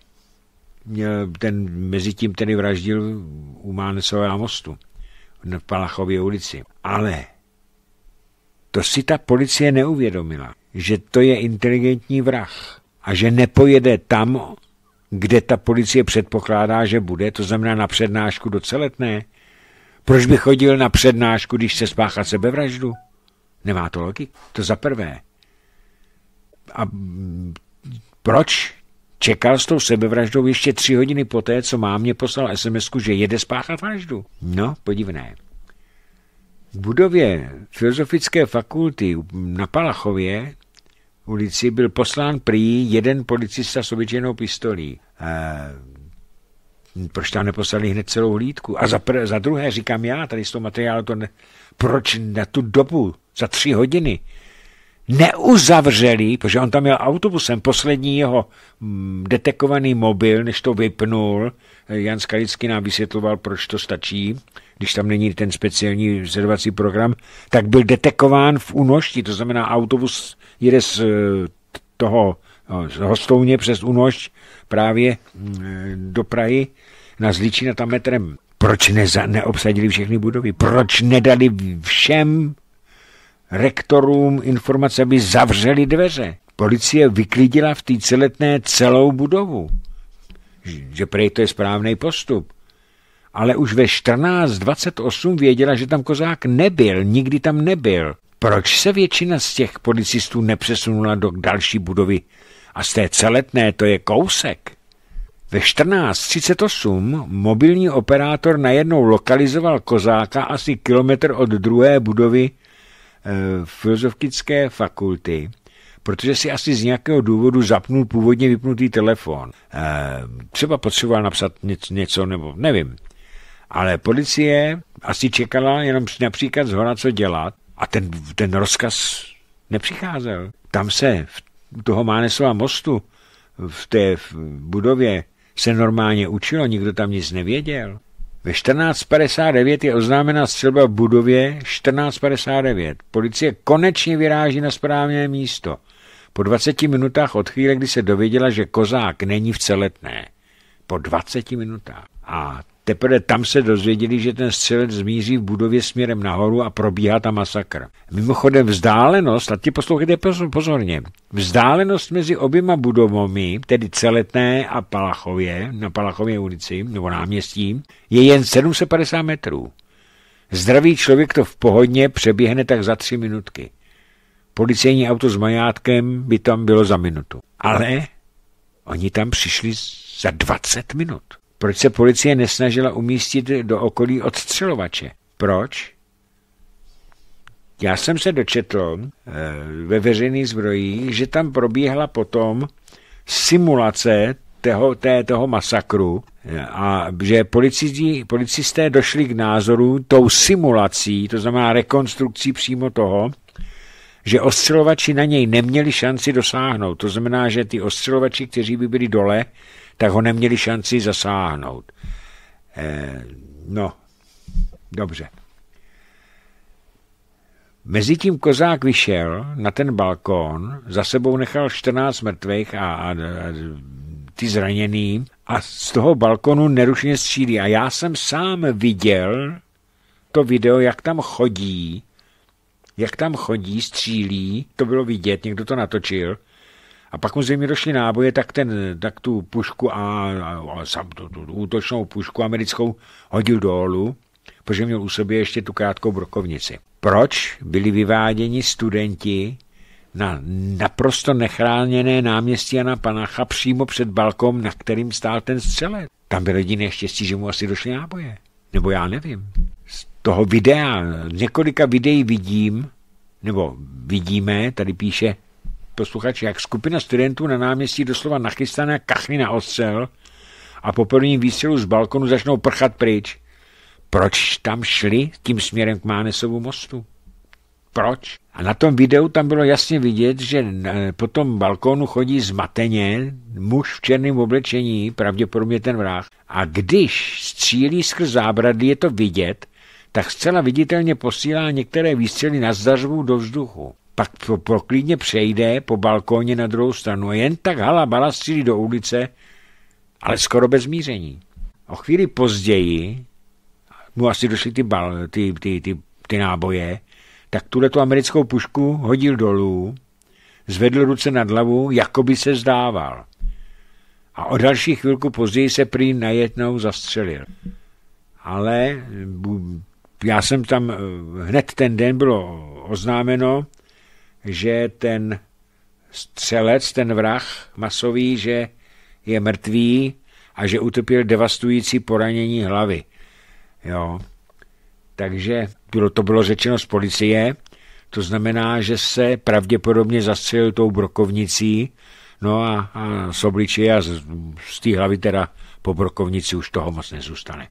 ten mezi tím tedy vraždil u Mánesového mostu v Palachově ulici. Ale to si ta policie neuvědomila, že to je inteligentní vrah a že nepojede tam, kde ta policie předpokládá, že bude, to znamená na přednášku do Celetné. Proč by chodil na přednášku, když se spáchat sebevraždu? Nemá to logiku. To za prvé. A proč čekal s tou sebevraždou ještě tři hodiny poté, co mámě poslal es em esku, že jede spáchat vraždu? No, podivné. V budově Filozofické fakulty na Palachově ulici byl poslán prý jeden policista s obyčejnou pistolí. E, proč tam neposlali hned celou hlídku? A za, pr- za druhé, říkám já, tady z toho materiálu, to ne, proč na tu dobu, za tři hodiny, neuzavřeli, protože on tam měl autobusem, poslední jeho mm, detekovaný mobil, než to vypnul, Jan Skalický nám vysvětloval, proč to stačí, když tam není ten speciální sledovací program, tak byl detekován v Únošti, to znamená autobus jede z toho z Hostouně přes Únošť právě do Prahy na Zličín a tam metrem. Proč neza, neobsadili všechny budovy? Proč nedali všem rektorům informace, aby zavřeli dveře? Policie vyklidila v té Celetné celou budovu. Že prej to je správný postup. Ale už ve čtrnáct dvacet osm věděla, že tam Kozák nebyl, nikdy tam nebyl. Proč se většina z těch policistů nepřesunula do další budovy? A z té Celetné to je kousek. Ve čtrnáct třicet osm mobilní operátor najednou lokalizoval Kozáka asi kilometr od druhé budovy e, Filozofické fakulty, protože si asi z nějakého důvodu zapnul původně vypnutý telefon. E, třeba potřeboval napsat něco, něco nebo nevím. Ale policie asi čekala jenom například zhora, co dělat, a ten, ten rozkaz nepřicházel. Tam se v toho Mánesova mostu v té budově se normálně učilo, nikdo tam nic nevěděl. Ve čtrnáct padesát devět je oznámena střelba v budově čtrnáct padesát devět. Policie konečně vyráží na správné místo. Po dvaceti minutách od chvíle, kdy se dověděla, že Kozák není v Celetné. Po dvaceti minutách. A teprve tam se dozvěděli, že ten střelec zmíří v budově směrem nahoru a probíhá tam masakr. Mimochodem vzdálenost, a ti poslouchejte pozorně, vzdálenost mezi oběma budovami, tedy Celetné a Palachově, na Palachově ulici, nebo náměstí, je jen sedm set padesát metrů. Zdravý člověk to v pohodně přeběhne tak za tři minutky. Policejní auto s majátkem by tam bylo za minutu. Ale oni tam přišli za dvacet minut. Proč se policie nesnažila umístit do okolí odstřelovače? Proč? Já jsem se dočetl e, ve veřejných zdrojích, že tam probíhala potom simulace toho, té, toho masakru a že policisté, policisté došli k názoru tou simulací, to znamená rekonstrukcí přímo toho, že ostřelovači na něj neměli šanci dosáhnout. To znamená, že ty ostřelovači, kteří by byli dole, tak ho neměli šanci zasáhnout. Eh, no, dobře. Mezitím Kozák vyšel na ten balkón, za sebou nechal čtrnáct mrtvých a, a, a ty zraněný a z toho balkonu nerušně střílí. A já jsem sám viděl to video, jak tam chodí, jak tam chodí, střílí, to bylo vidět, někdo to natočil. A pak mu zřejmě došly náboje, tak, ten, tak tu pušku a, a, a tu, tu, tu útočnou pušku americkou hodil dolů, protože měl u sobě ještě tu krátkou brokovnici. Proč byli vyváděni studenti na naprosto nechráněné náměstí Jana Panacha přímo před balkon, na kterým stál ten střelec? Tam bylo jediné štěstí, že mu asi došly náboje. Nebo já nevím. Z toho videa, několika videí vidím, nebo vidíme, tady píše posluchač, jak skupina studentů na náměstí doslova nachystané kachny na ostřel a po prvním výstřelu z balkonu začnou prchat pryč. Proč tam šli tím směrem k Mánesovu mostu? Proč? A na tom videu tam bylo jasně vidět, že po tom balkonu chodí zmateně muž v černém oblečení, pravděpodobně ten vrah. A když střílí skrz zábradlí, je to vidět, tak zcela viditelně posílá některé výstřely na zdařbu do vzduchu. Pak proklidně přejde po balkóně na druhou stranu a jen tak halabala střílí do ulice, ale skoro bez míření. O chvíli později mu asi došly ty, bal, ty, ty, ty, ty náboje, tak tuhletu americkou pušku hodil dolů, zvedl ruce nad hlavu, jako by se zdával. A o další chvilku později se prý najednou zastřelil. Ale já jsem tam, hned ten den bylo oznámeno, že ten střelec, ten vrah masový, že je mrtvý a že utrpěl devastující poranění hlavy. Jo. Takže bylo, to bylo řečeno z policie, to znamená, že se pravděpodobně zastřelil tou brokovnicí, no a, a z obličeje a z, z té hlavy teda po brokovnici už toho moc nezůstane.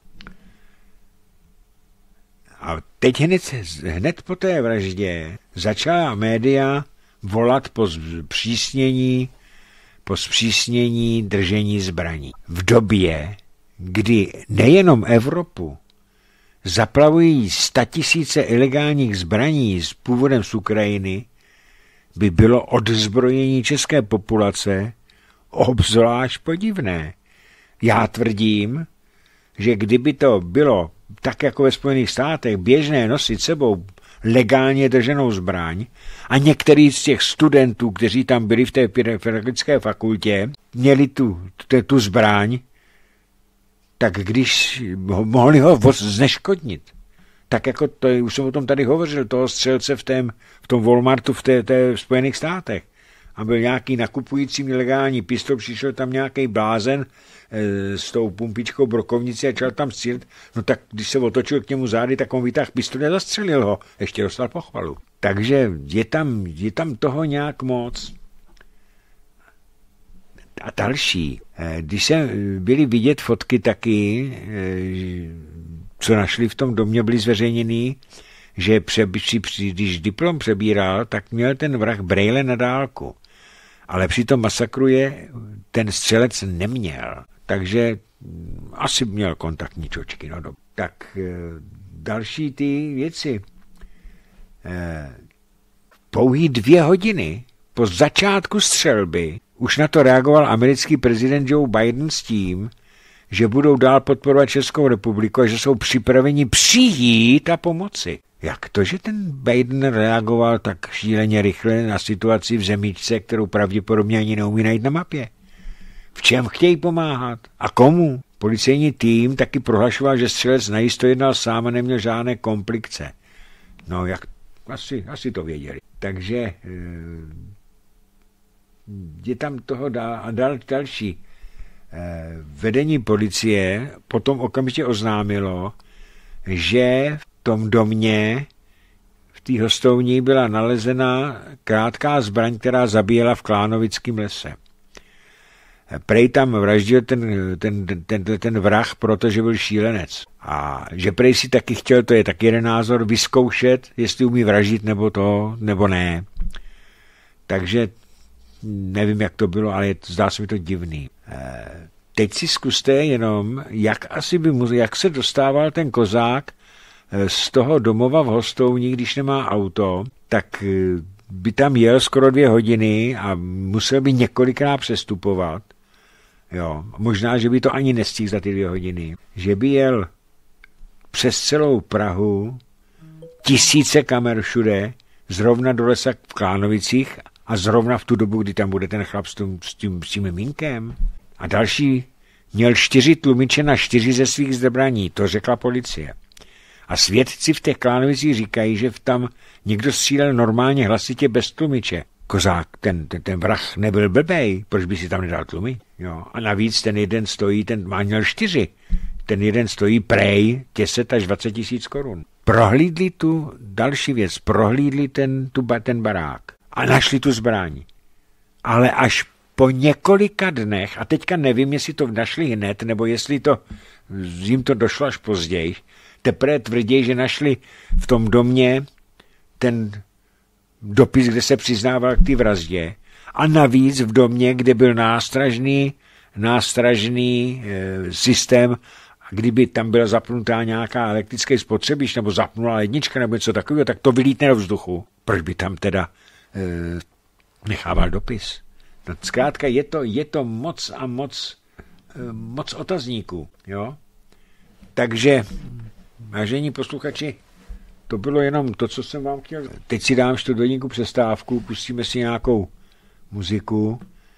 A teď hned, hned po té vraždě začala média volat po zpřísnění, po zpřísnění držení zbraní. V době, kdy nejenom Evropu zaplavují statisíce ilegálních zbraní s původem z Ukrajiny, by bylo odzbrojení české populace obzvlášť podivné. Já tvrdím, že kdyby to bylo tak jako ve Spojených státech běžné nosit sebou legálně drženou zbraň a některý z těch studentů, kteří tam byli v té pedagogické fakultě, měli tu, tu, tu zbraň, tak když ho, mohli ho zneškodnit, tak jako to, už jsem o tom tady hovořil, toho střelce v, tém, v tom Walmartu v té, té v Spojených státech. A byl nějaký nakupující legální pistol, přišel tam nějaký blázen e, s tou pumpičkou brokovnici a čel tam střílet. No tak když se otočil k němu zády, tak on vytáhl pistol a zastřelil ho. Ještě dostal pochvalu. Takže je tam, je tam toho nějak moc. A další. E, když se byly vidět fotky taky, e, co našli v tom domě, byly zveřejněný, že pře, při, když diplom přebíral, tak měl ten vrah brejle na dálku. Ale při tom masakru je ten střelec neměl. Takže asi měl kontaktní čočky. No, do. Tak další ty věci. Pouhý dvě hodiny po začátku střelby už na to reagoval americký prezident Joe Biden s tím, že budou dál podporovat Českou republiku a že jsou připraveni přijít a pomoci. Jak to, že ten Biden reagoval tak šíleně rychle na situaci v zemíčce, kterou pravděpodobně ani neumí najít na mapě? V čem chtějí pomáhat? A komu? Policejní tým taky prohlašoval, že střelec najisto jednal sám a neměl žádné komplikace. No, jak asi, asi to věděli. Takže je tam toho dál a dal, další. Vedení policie potom okamžitě oznámilo, že v tom domě v té hostovní byla nalezena krátká zbraň, která zabíjela v Klánovickém lese. Prej tam vraždil ten, ten, ten, ten vrah, protože byl šílenec. A že prej si taky chtěl, to je taky jeden názor, vyzkoušet, jestli umí vraždit nebo to, nebo ne. Takže nevím, jak to bylo, ale zdá se mi to divný. Teď si zkuste jenom, jak asi by mu, jak se dostával ten kozák z toho domova v hostovní, když nemá auto, tak by tam jel skoro dvě hodiny a musel by několikrát přestupovat. Jo, možná, že by to ani nestihl za ty dvě hodiny. Že by jel přes celou Prahu, tisíce kamer všude, zrovna do lesa v Klánovicích a zrovna v tu dobu, kdy tam bude ten chlap s tím, s tím, s tím mínkem. A další měl čtyři tlumiče na čtyři ze svých zbraní, to řekla policie. A svědci v těch Klánovicích říkají, že tam někdo střílel normálně hlasitě bez tlumiče. Kozák, ten, ten, ten vrah nebyl blbej, proč by si tam nedal tlumy? Jo. A navíc ten jeden stojí, ten má měl čtyři. Ten jeden stojí prej deset až dvacet tisíc korun. Prohlídli tu další věc, prohlídli ten, tu, ten barák a našli tu zbraň. Ale až po několika dnech, a teďka nevím, jestli to našli hned, nebo jestli to, jim to došlo až později, teprve tvrdí, že našli v tom domě ten dopis, kde se přiznával k té vraždě, a navíc v domě, kde byl nástražný, nástražný e, systém, kdyby tam byla zapnutá nějaká elektrický spotřebič, nebo zapnula lednička, nebo něco takového, tak to vylítne do vzduchu. Proč by tam teda e, nechával dopis? No, zkrátka je to, je to moc a moc, e, moc otazníků. Jo? Takže, vážení posluchači, to bylo jenom to, co jsem vám chtěl. Teď si dám čtvrthodinku přestávku, pustíme si nějakou muziku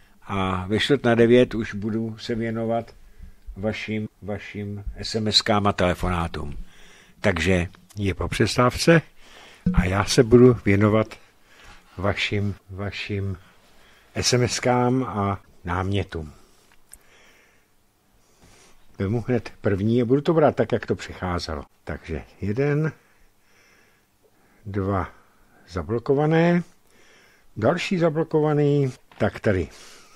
a ve čtvrt na devět už budu se věnovat vašim, vašim SMSkám a telefonátům. Takže je po přestávce a já se budu věnovat vašim, vašim SMSkám a námětům. Vemu hned první a budu to brát tak, jak to přicházelo. Takže jeden, dva zablokované, další zablokovaný, tak tady.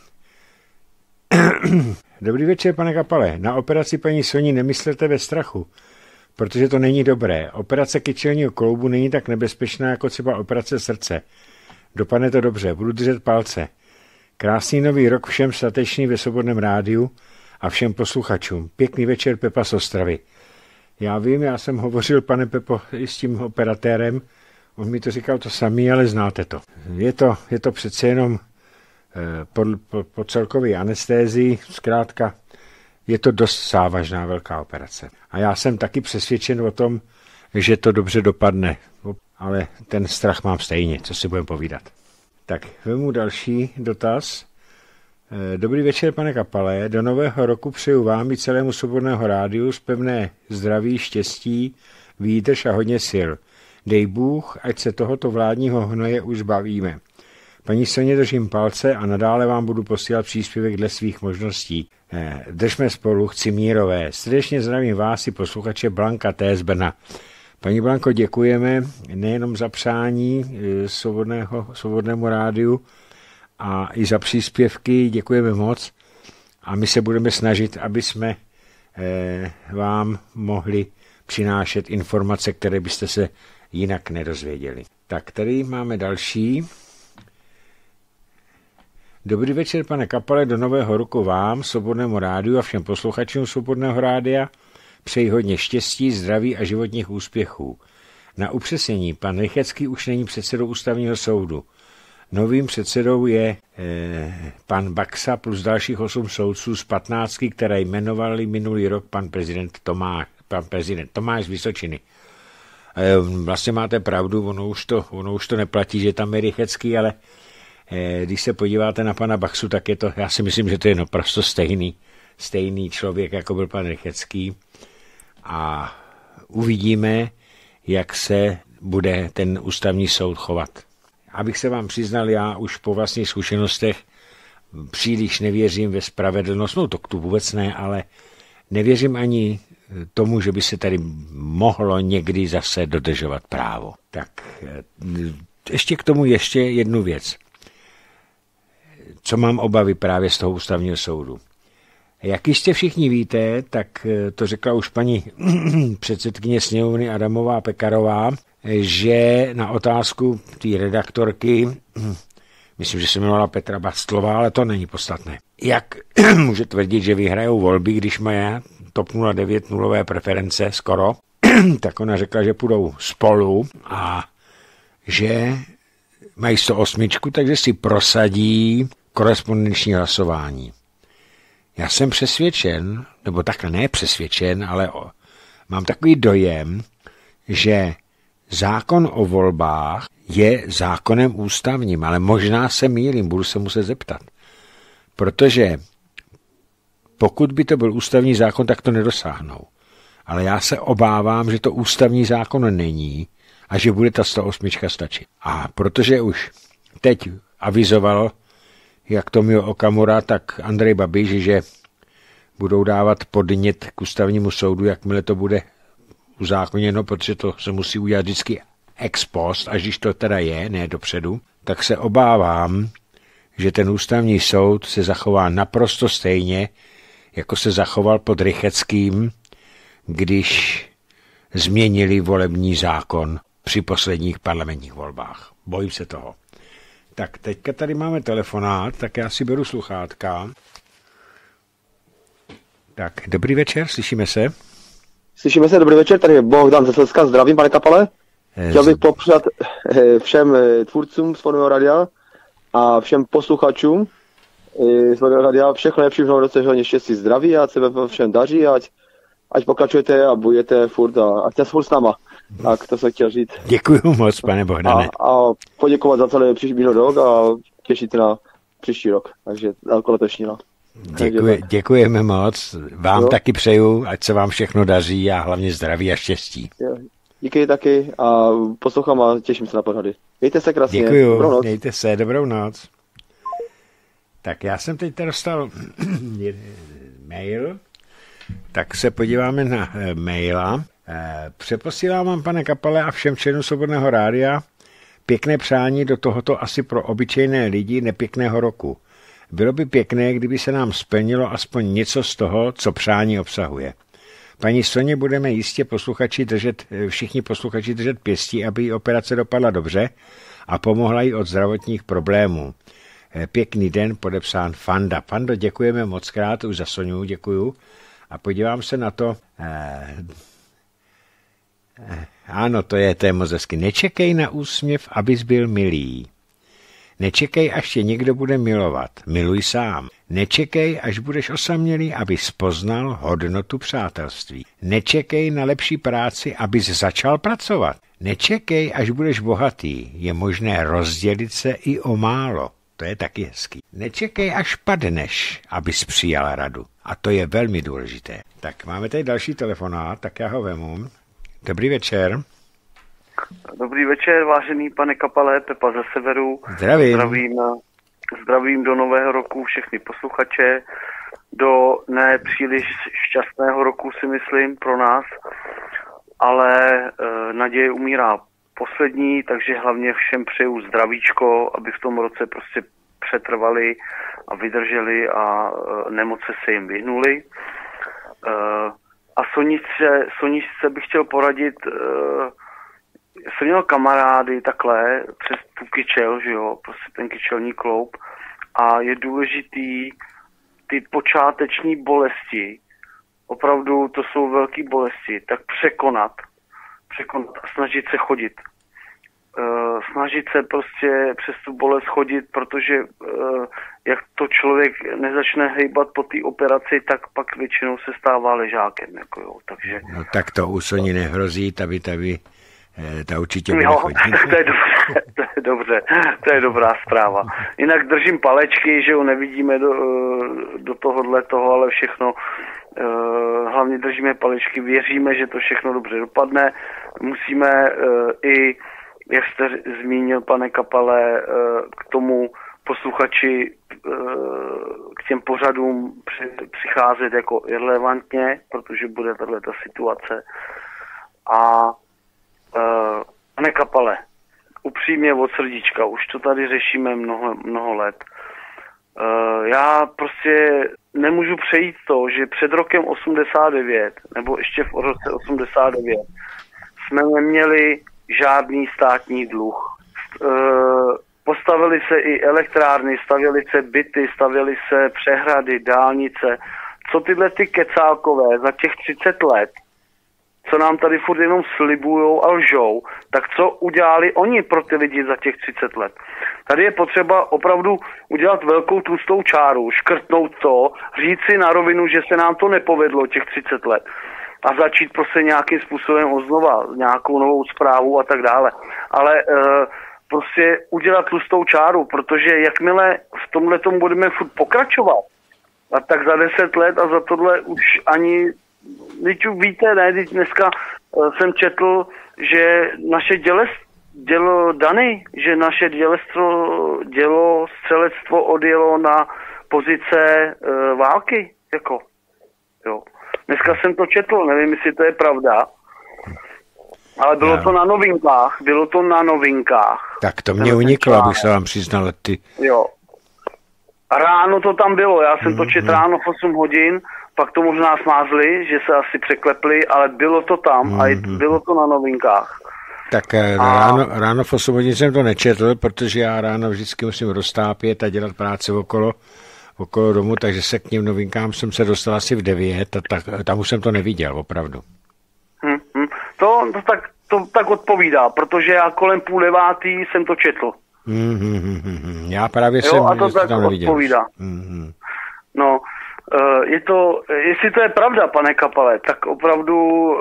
Dobrý večer, pane Kapale. Na operaci paní Soni nemyslete ve strachu, protože to není dobré. Operace kyčelního kloubu není tak nebezpečná jako třeba operace srdce. Dopadne to dobře, budu držet palce. Krásný nový rok všem statečný ve Svobodném rádiu a všem posluchačům. Pěkný večer, Pepa z Ostravy. Já vím, já jsem hovořil, pane Pepo, i s tím operatérem, on mi to říkal to samý, ale znáte to. Je to, je to přece jenom po, po, po celkové anestézii, zkrátka je to dost závažná velká operace. A já jsem taky přesvědčen o tom, že to dobře dopadne, ale ten strach mám stejně, co si budeme povídat. Tak, vemu další dotaz. Dobrý večer, pane Kapale. Do nového roku přeju vám i celému Svobodného rádiu z pevné zdraví, štěstí, výdrž a hodně sil. Dej Bůh, ať se tohoto vládního hnoje už bavíme. Paní Soně držím palce a nadále vám budu posílat příspěvek dle svých možností. Držme spolu, chci mírové. Srdečně zdravím vás i posluchače Blanka T. z Brna. Paní Blanko, děkujeme nejenom za přání svobodného, Svobodnému rádiu, a i za příspěvky, děkujeme moc a my se budeme snažit, aby jsme eh, vám mohli přinášet informace, které byste se jinak nedozvěděli. Tak tady máme další. Dobrý večer, pane Kapale, do nového roku vám, Svobodnému rádiu a všem posluchačům Svobodného rádia přeji hodně štěstí, zdraví a životních úspěchů. Na upřesnění, pan Rychecký už není předsedou ústavního soudu. Novým předsedou je eh, pan Baxa plus dalších osm soudců z patnáctky, které jmenovali minulý rok pan prezident Tomáš, pan prezident Tomáš z Vysočiny. Eh, vlastně máte pravdu, ono už, to, ono už to neplatí, že tam je Rychecký, ale eh, když se podíváte na pana Baxu, tak je to, já si myslím, že to je naprosto stejný, stejný člověk, jako byl pan Rychecký. A uvidíme, jak se bude ten ústavní soud chovat. Abych se vám přiznal, já už po vlastních zkušenostech příliš nevěřím ve spravedlnost, no to tu vůbec ne, ale nevěřím ani tomu, že by se tady mohlo někdy zase dodržovat právo. Tak ještě k tomu ještě jednu věc. Co mám obavy právě z toho ústavního soudu. Jak jistě všichni víte, tak to řekla už paní předsedkyně sněmovny Adamová Pekarová, že na otázku té redaktorky, myslím, že se jmenovala Petra Bastlová, ale to není podstatné. Jak může tvrdit, že vyhrajou volby, když má T O P nula devět nulové preference skoro, tak ona řekla, že půjdou spolu a že mají sto osm, takže si prosadí korespondenční hlasování. Já jsem přesvědčen, nebo takhle ne přesvědčen, ale o, mám takový dojem, že zákon o volbách je zákonem ústavním, ale možná se mýlím, budu se muset zeptat. Protože pokud by to byl ústavní zákon, tak to nedosáhnou. Ale já se obávám, že to ústavní zákon není a že bude ta sto osm stačit. A protože už teď avizoval jak Tomio Okamura, tak Andrej Babiš, že budou dávat podnět k ústavnímu soudu, jakmile to bude uzákoněno, protože to se musí udělat vždycky ex post, až když to teda je, ne dopředu, tak se obávám, že ten ústavní soud se zachová naprosto stejně, jako se zachoval pod Rycheckým, když změnili volební zákon při posledních parlamentních volbách. Bojím se toho. Tak teďka tady máme telefonát, tak já si beru sluchátka. Tak, dobrý večer, slyšíme se? Slyšíme se, dobrý večer, tady je Bohdan ze Slezska, zdravím, pane Kapale. Chtěl bych popřát všem tvůrcům Svobodného rádia a všem posluchačům Svobodného rádia všechno nejlepší v novém roce, hodně štěstí, zdraví a se ve všem daří, ať, ať pokračujete a budete furt a ať jste furt s náma. Tak to jsem chtěl říct. Děkuji moc, pane Bohdane. A, a poděkovat za celý příští rok a těšit na příští rok, takže jako letošní rok. Děkuji, děkujeme moc, vám jo. Taky přeju, ať se vám všechno daří a hlavně zdraví a štěstí. Jo. Díky taky a poslouchám a těším se na pořady. Mějte se krásně. Děkuju, dobrou noc. Mějte se, dobrou noc. Tak já jsem teď dostal mail, tak se podíváme na maila. Přeposílám vám, pane Kapale, a všem členům Svobodného rádia pěkné přání do tohoto asi pro obyčejné lidi nepěkného roku. Bylo by pěkné, kdyby se nám splnilo aspoň něco z toho, co přání obsahuje. Paní Soně budeme jistě posluchači držet, všichni posluchači držet pěstí, aby jí operace dopadla dobře a pomohla jí od zdravotních problémů. Pěkný den, podepsán Fanda. Fando, děkujeme moc krát, už za Soňu děkuju. A podívám se na to. Eh, eh, ano, to je, to je moc hezky. Nečekej na úsměv, abys byl milý. Nečekej, až tě někdo bude milovat. Miluj sám. Nečekej, až budeš osamělý, abys poznal hodnotu přátelství. Nečekej na lepší práci, abys začal pracovat. Nečekej, až budeš bohatý. Je možné rozdělit se i o málo. To je taky hezký. Nečekej, až padneš, abys přijal radu. A to je velmi důležité. Tak máme tady další telefonát, tak já ho vemu. Dobrý večer. Dobrý večer, vážený pane Kapale, Pepa ze severu. Zdravím. Zdravím, zdravím do nového roku všechny posluchače, do ne příliš šťastného roku si myslím pro nás, ale e, naděje umírá poslední, takže hlavně všem přeju zdravíčko, aby v tom roce prostě přetrvali a vydrželi a e, nemoce se jim vyhnuly. E, a Soničce, Soničce bych chtěl poradit, e, jsem měl kamarády takhle přes tu kyčel, že jo, prostě ten kyčelní kloub a je důležitý ty počáteční bolesti, opravdu to jsou velké bolesti, tak překonat, překonat a snažit se chodit. snažit se prostě přes tu bolest chodit, protože jak to člověk nezačne hejbat po té operaci, tak pak většinou se stává ležákem. Jako jo, takže... No tak to u Soni nehrozí, taby, taby, ta určitě bude jo, chodit. To je dobře, to je dobře, to je dobrá zpráva. Jinak držím palečky, že jo, nevidíme do, do tohohle toho, ale všechno, hlavně držíme palečky, věříme, že to všechno dobře dopadne. Musíme i, jak jste zmínil, pane Kapale, k tomu posluchači k těm pořadům přicházet jako irrelevantně, protože bude tato situace. A pane Kapale, upřímně od srdíčka, už to tady řešíme mnoho, mnoho let. Já prostě nemůžu přejít to, že před rokem osmdesát devět, nebo ještě v roce osmdesát devět, jsme neměli žádný státní dluh. Postavili se i elektrárny, stavěly se byty, stavěly se přehrady, dálnice. Co tyhle ty kecálkové za těch třicet let, co nám tady furt jenom slibujou a lžou, tak co udělali oni pro ty lidi za těch třicet let? Tady je potřeba opravdu udělat velkou tlustou čáru, škrtnout to, říct si na rovinu, že se nám to nepovedlo těch třicet let a začít prostě nějakým způsobem oznova, nějakou novou zprávu a tak dále. Ale uh, prostě udělat tlustou čáru, protože jakmile v tomhle tomu budeme furt pokračovat, a tak za deset let a za tohle už ani, teď víte, ne, teď dneska uh, jsem četl, že naše děles, dělo Dany, že naše dělestro, dělo střelectvo odjelo na pozice uh, války, jako, jo. Dneska jsem to četl, nevím, jestli to je pravda, ale bylo Já. to na novinkách, bylo to na novinkách. Tak to mě uniklo, abych se vám přiznal, ty. Jo. A ráno to tam bylo, já jsem mm, to četl mm. ráno v osm hodin, pak to možná smázli, že se asi překlepli, ale bylo to tam mm, a bylo to na novinkách. Tak a... ráno, ráno v osm hodin jsem to nečetl, protože já ráno vždycky musím roztápět a dělat práce okolo, okolo domu, takže se k těm novinkám jsem se dostal asi v devět a tak, tam už jsem to neviděl, opravdu. Hmm, hmm. To, to, tak, to tak odpovídá, protože já kolem půl devátý jsem to četl. Hmm, hmm, hmm, hmm. Já právě jo, jsem a to tak tam neviděl. Odpovídá. Hmm, hmm. No, uh, je to, jestli to je pravda, pane Kapale, tak opravdu uh,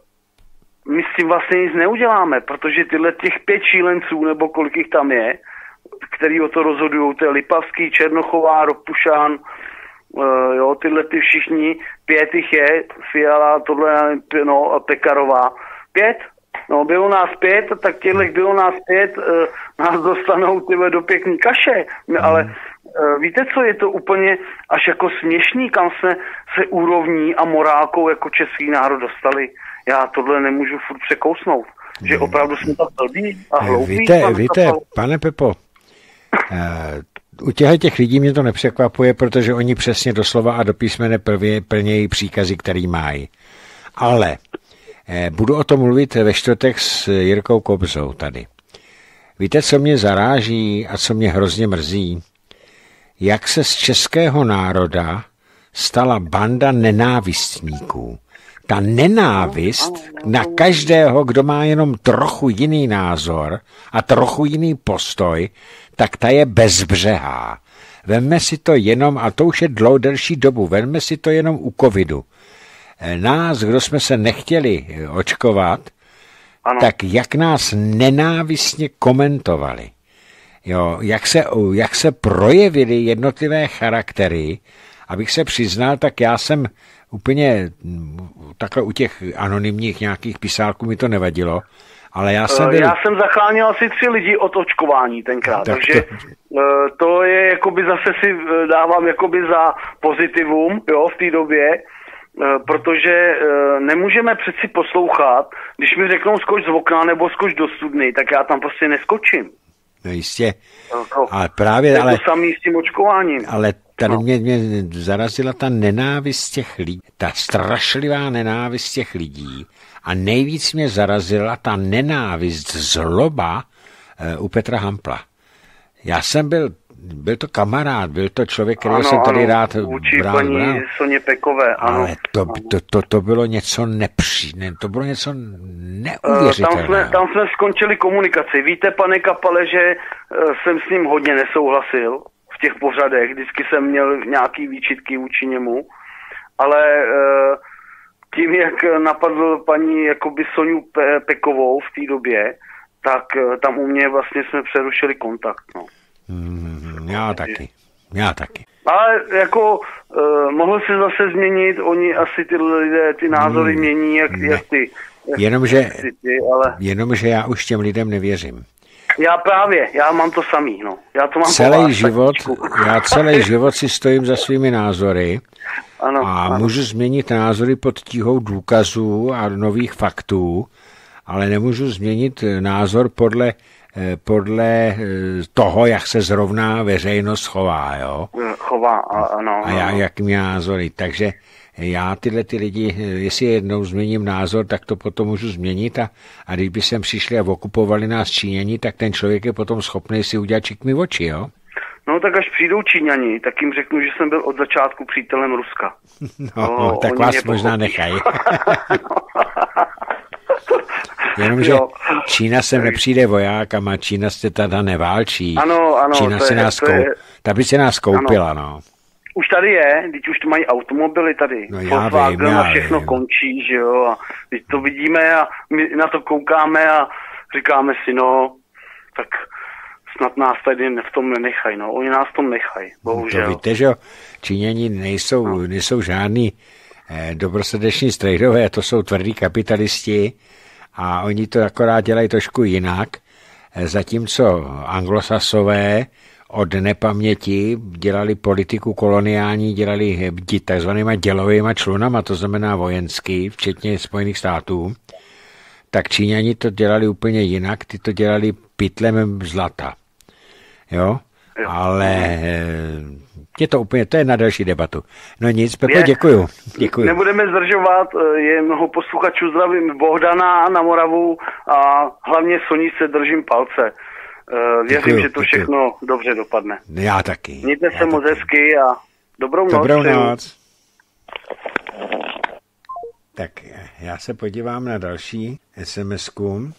my s tím vlastně nic neuděláme, protože tyhle těch pět šílenců, nebo kolik jich tam je, který o to rozhodují, to je Lipavský, Černochová, Ropušan, uh, jo, tyhle ty všichni, pět jich je, Fiala, tohle, no, a Pekarová, pět, no, bylo nás pět, tak těchto bylo nás pět, uh, nás dostanou tyhle do pěkný kaše, ale uh, víte co, je to úplně až jako směšný, kam jsme se úrovní a morálkou jako český národ dostali. Já tohle nemůžu furt překousnout, že opravdu jsme tak blbí a hloupí. Víte, víte, pane Pepo, u těchto těch lidí mě to nepřekvapuje, protože oni přesně doslova a do písmene plnějí příkazy, který mají. Ale budu o tom mluvit ve čtvrtek s Jirkou Kobzou tady. Víte, co mě zaráží a co mě hrozně mrzí? Jak se z českého národa stala banda nenávistníků. Ta nenávist na každého, kdo má jenom trochu jiný názor a trochu jiný postoj, tak ta je bezbřehá. Vemme si to jenom, a to už je dlouho delší dobu, vemme si to jenom u covidu. Nás, kdo jsme se nechtěli očkovat, ano. tak jak nás nenávistně komentovali. Jo, jak se, jak se projevily jednotlivé charaktery, abych se přiznal, tak já jsem úplně takhle u těch anonymních nějakých pisálků mi to nevadilo, ale já jsem byl... Já jsem zachránil asi tři lidi od očkování tenkrát, tak takže to... to je jakoby zase si dávám jakoby za pozitivum, jo, v té době, protože nemůžeme přeci poslouchat, když mi řeknou skoč z okna nebo skoč do studny, tak já tam prostě neskočím. No jistě, no, ale právě, je ale... to samý s tím očkováním. Ale tady no. mě, mě zarazila ta nenávist těch lidí, ta strašlivá nenávist těch lidí a nejvíc mě zarazila ta nenávist, zloba uh, u Petra Hampla. Já jsem byl byl to kamarád, byl to člověk, kterého jsem tady rád vůči rád paní brál. Soně Pekové, ano. Ale to, to, to, to bylo něco nepříjemné, to bylo něco neuvěřitelného. Tam jsme, tam jsme skončili komunikaci. Víte, pane Kapale, že jsem s ním hodně nesouhlasil v těch pořadech, vždycky jsem měl nějaký výčitky vůči němu, ale tím, jak napadl paní jakoby Soňu Pe- Pekovou v té době, tak tam u mě vlastně jsme přerušili kontakt. No. Mm, já taky, já taky. Ale jako uh, mohl se zase změnit, oni asi ty lidé ty názory mm, mění, jak, jak ty. Jak jenomže, ty ale... jenomže já už těm lidem nevěřím. Já právě, já mám to samý, no. Já to mám celý vás, život, já celý život si stojím za svými názory ano, a ano. můžu změnit názory pod tíhou důkazů a nových faktů, ale nemůžu změnit názor podle, podle toho, jak se zrovna veřejnost chová, jo? Chová, ano. A já, jak mě názory, takže já tyhle ty lidi, jestli jednou změním názor, tak to potom můžu změnit a, a když by sem přišli a okupovali nás Číňani, tak ten člověk je potom schopný si udělat čikmy oči, jo? No tak až přijdou Číňani, tak jim řeknu, že jsem byl od začátku přítelem Ruska. No, no tak vás možná nechají. Jenomže jo. Čína sem nepřijde vojákama, Čína se teda neválčí. Ano, ano. Čína si je, nás kou... je... Ta by si nás koupila, ano. No. Už tady je, teď už mají automobily tady. No já vím, já a všechno vím. končí, že jo. A teď to vidíme a my na to koukáme a říkáme si, no, tak snad nás tady v tom nenechají, no. Oni nás v tom nechají, bohužel. To víte, že Číňani nejsou, no. nejsou žádný eh, dobrosrdeční strejdové, to jsou tvrdí kapitalisti a oni to akorát dělají trošku jinak, eh, zatímco anglosasové od nepaměti dělali politiku koloniální, dělali takzvanýma dělovýma člunama, to znamená vojenský, včetně Spojených států, tak Číňani to dělali úplně jinak, ty to dělali pytlem zlata. Jo? jo. Ale je to úplně, to je na další debatu. No nic, Pepo, děkuju. děkuju. Nebudeme zdržovat, je mnoho posluchačů, zdravím Bohdana na Moravu a hlavně Sonice držím palce. Věřím, děkuju, že to všechno děkuju. Dobře dopadne. Já taky. Mějte já se moc hezky a dobrou noc. Dobrou noc. Tak já se podívám na další SMSku.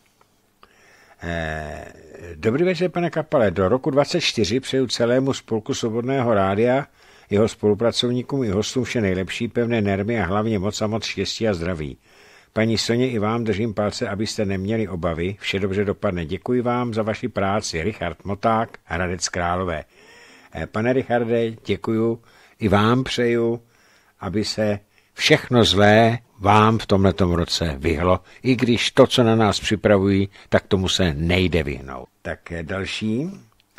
Eh, dobrý večer, pane Kapale. Do roku dvacet čtyři přeju celému spolku Svobodného rádia, jeho spolupracovníkům i hostům vše nejlepší, pevné nervy a hlavně moc a moc štěstí a zdraví. Paní Soně, i vám držím palce, abyste neměli obavy. Vše dobře dopadne. Děkuji vám za vaši práci. Richard Moták, Hradec Králové. Pane Richarde, děkuju. I vám přeju, aby se všechno zlé vám v tomhletom roce vyhlo. I když to, co na nás připravují, tak tomu se nejde vyhnout. Tak další.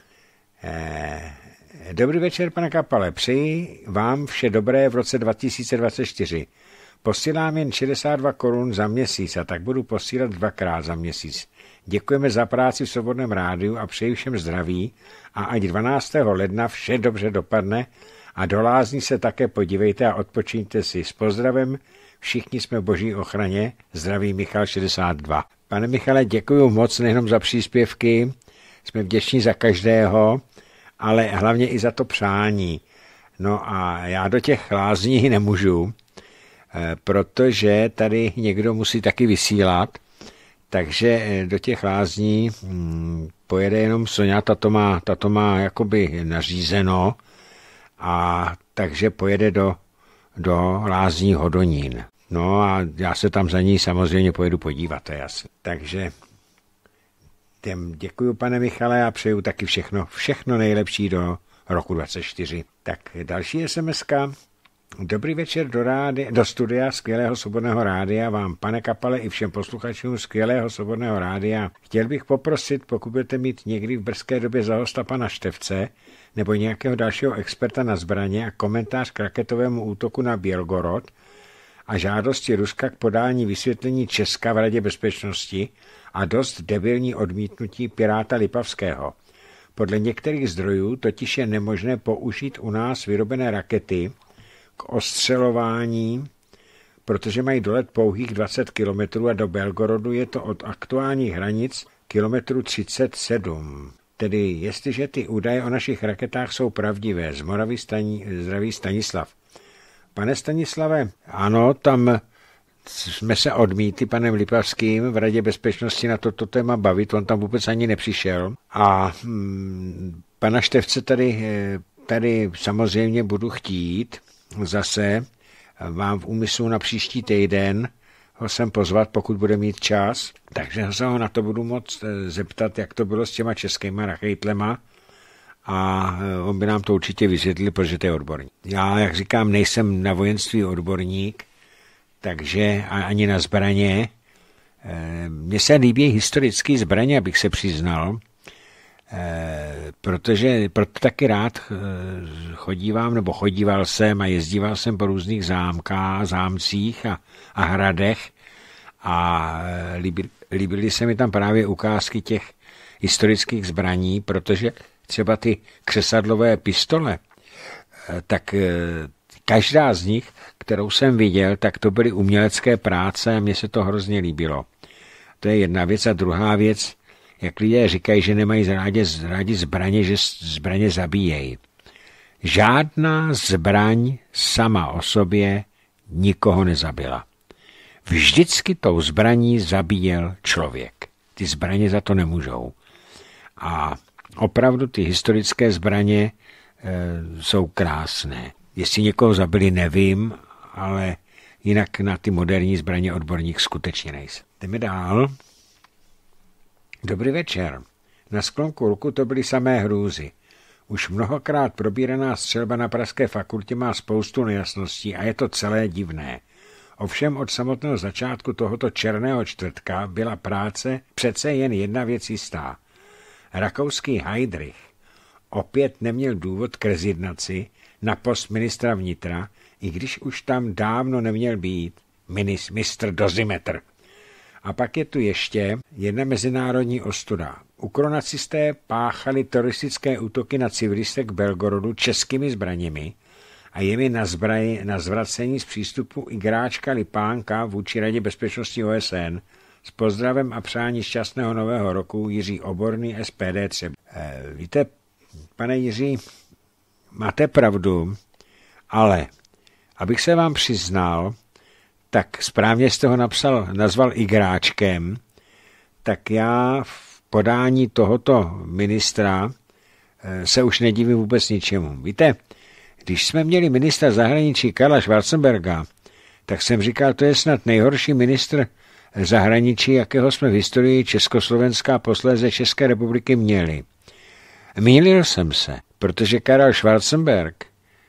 Dobrý večer, pane Kapale. Přeji vám vše dobré v roce dva tisíce dvacet čtyři. Posílám jen šedesát dva korun za měsíc a tak budu posílat dvakrát za měsíc. Děkujeme za práci v Svobodném rádiu a přeji všem zdraví a ať dvanáctého ledna vše dobře dopadne a do lázní se také podívejte a odpočiňte si. S pozdravem, všichni jsme v boží ochraně. Zdraví Michal šedesát dva. Pane Michale, děkuji moc nejenom za příspěvky, jsme vděční za každého, ale hlavně i za to přání. No a já do těch lázní nemůžu, protože tady někdo musí taky vysílat, takže do těch lázní hm, pojede jenom Soňa, tato má, tato má jakoby nařízeno, a takže pojede do, do lázní Hodonín. No a já se tam za ní samozřejmě pojedu podívat, to je jasné. Takže těm děkuju, pane Michale, a přeju taky všechno, všechno nejlepší do roku dvacet čtyři. Tak další SMSka. Dobrý večer do, rádi, do studia skvělého Svobodného rádia vám, pane Kapale, i všem posluchačům skvělého Svobodného rádia. Chtěl bych poprosit, pokud budete mít někdy v brzké době za hosta pana Števce nebo nějakého dalšího experta na zbraně a komentář k raketovému útoku na Bělgorod a žádosti Ruska k podání vysvětlení Česka v Radě bezpečnosti a dost debilní odmítnutí piráta Lipavského. Podle některých zdrojů totiž je nemožné použít u nás vyrobené rakety k ostřelování, protože mají dolet pouhých dvacet kilometrů a do Belgorodu je to od aktuálních hranic kilometru třicet sedm. Tedy jestliže ty údaje o našich raketách jsou pravdivé, z Moravy staní, zdraví Stanislav. Pane Stanislave, ano, tam jsme se odmítli panem Lipavským v Radě bezpečnosti na toto téma bavit, on tam vůbec ani nepřišel. A hm, pana Števce tady, tady samozřejmě budu chtít zase vám v úmyslu na příští týden ho sem pozvat, pokud bude mít čas, takže se ho na to budu moct zeptat, jak to bylo s těma českýma rakejtlema a on by nám to určitě vysvětlil, protože to je odborník. Já, jak říkám, nejsem na vojenství odborník, takže ani na zbraně. Mně se líbí historické zbraně, abych se přiznal, protože proto taky rád chodívám, nebo chodíval jsem a jezdíval jsem po různých zámkách, zámcích a, a hradech a líbily, líbily se mi tam právě ukázky těch historických zbraní, protože třeba ty křesadlové pistole, tak každá z nich, kterou jsem viděl, tak to byly umělecké práce a mně se to hrozně líbilo. To je jedna věc. A druhá věc, jak lidé říkají, že nemají rádi, rádi zbraně, že zbraně zabíjejí. Žádná zbraň sama o sobě nikoho nezabila. Vždycky tou zbraní zabíjel člověk. Ty zbraně za to nemůžou. A opravdu ty historické zbraně e, jsou krásné. Jestli někoho zabili, nevím, ale jinak na ty moderní zbraně odborník skutečně nejsem. Jdeme dál. Dobrý večer. Na sklonku roku to byly samé hrůzy. Už mnohokrát probíraná střelba na Pražské fakultě má spoustu nejasností a je to celé divné. Ovšem od samotného začátku tohoto černého čtvrtka byla práce přece jen jedna věc jistá. Rakouský Heydrich opět neměl důvod k rezignaci na post ministra vnitra, i když už tam dávno neměl být mistr Dozimetr. A pak je tu ještě jedna mezinárodní ostuda. Ukronacisté páchali teroristické útoky na civilisty k Belgorodu českými zbraněmi a jimi na, zbraj, na zvracení z přístupu igráčka Lipánka vůči Radě bezpečnosti O S N s pozdravem a přání šťastného nového roku Jiří Oborný S P D třeba. E, víte, pane Jiří, máte pravdu, ale abych se vám přiznal, tak správně jste ho napsal, nazval igráčkem, tak já v podání tohoto ministra se už nedivím vůbec ničemu. Víte, když jsme měli ministra zahraničí Karla Schwarzenberga, tak jsem říkal, to je snad nejhorší ministr zahraničí, jakého jsme v historii Československa a posléze České republiky měli. Mýlil jsem se, protože Karel Schwarzenberg,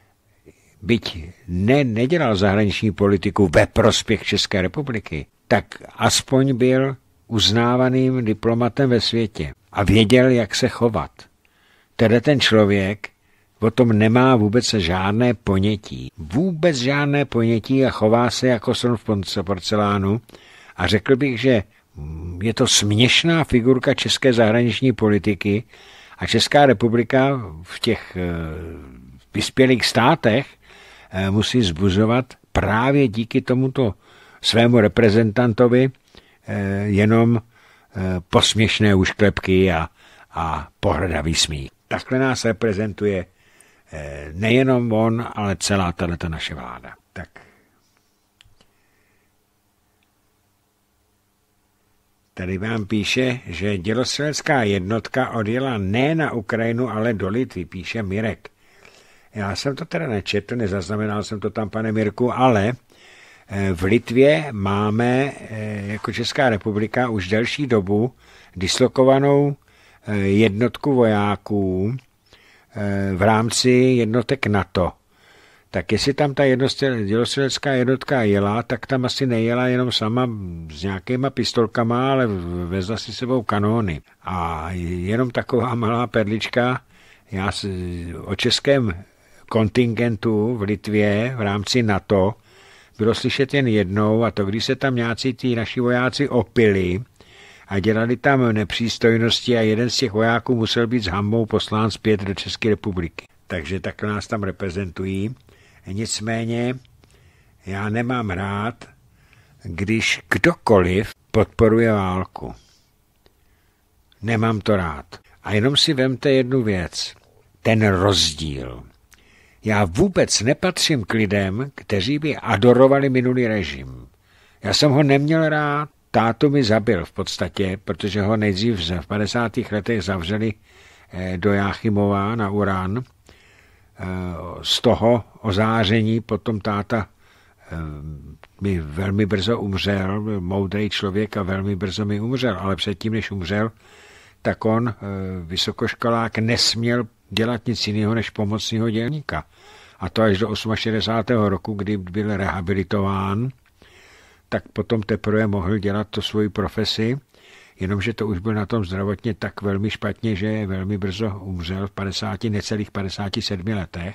byť ne, nedělal zahraniční politiku ve prospěch České republiky, tak aspoň byl uznávaným diplomatem ve světě a věděl, jak se chovat. Tedy ten člověk o tom nemá vůbec žádné ponětí. Vůbec žádné ponětí a chová se jako slon v porcelánu a řekl bych, že je to směšná figurka české zahraniční politiky a Česká republika v těch vyspělých státech musí zbuzovat právě díky tomuto svému reprezentantovi jenom posměšné úšklepky a, a pohrdavý smích. Takhle nás reprezentuje nejenom on, ale celá tato naše vláda. Tak. Tady vám píše, že dělostřelecká jednotka odjela ne na Ukrajinu, ale do Litvy, píše Mirek. Já jsem to teda nečetl, nezaznamenal jsem to tam, pane Mirku, ale v Litvě máme jako Česká republika už delší dobu dislokovanou jednotku vojáků v rámci jednotek NATO. Tak jestli tam ta dělostřelecká jednotka jela, tak tam asi nejela jenom sama s nějakýma pistolkama, ale vezla si sebou kanóny. A jenom taková malá perlička, já o českém kontingentu v Litvě v rámci NATO bylo slyšet jen jednou, a to když se tam nějací tí naši vojáci opili a dělali tam nepřístojnosti a jeden z těch vojáků musel být s hambou poslán zpět do České republiky. Takže takhle nás tam reprezentují. Nicméně já nemám rád, když kdokoliv podporuje válku. Nemám to rád. A jenom si vemte jednu věc. Ten rozdíl. Já vůbec nepatřím k lidem, kteří by adorovali minulý režim. Já jsem ho neměl rád. Tátu mi zabil v podstatě, protože ho nejdřív v padesátých letech zavřeli do Jáchymova na uran. Z toho ozáření potom táta mi velmi brzo umřel, byl moudrý člověk a velmi brzo mi umřel, ale předtím, než umřel, tak on, vysokoškolák, nesměl dělat nic jiného než pomocného dělníka. A to až do šedesátého osmého roku, kdy byl rehabilitován, tak potom teprve mohl dělat to svoji profesi, jenomže to už byl na tom zdravotně tak velmi špatně, že velmi brzo umřel v padesáti, necelých padesáti sedmi letech.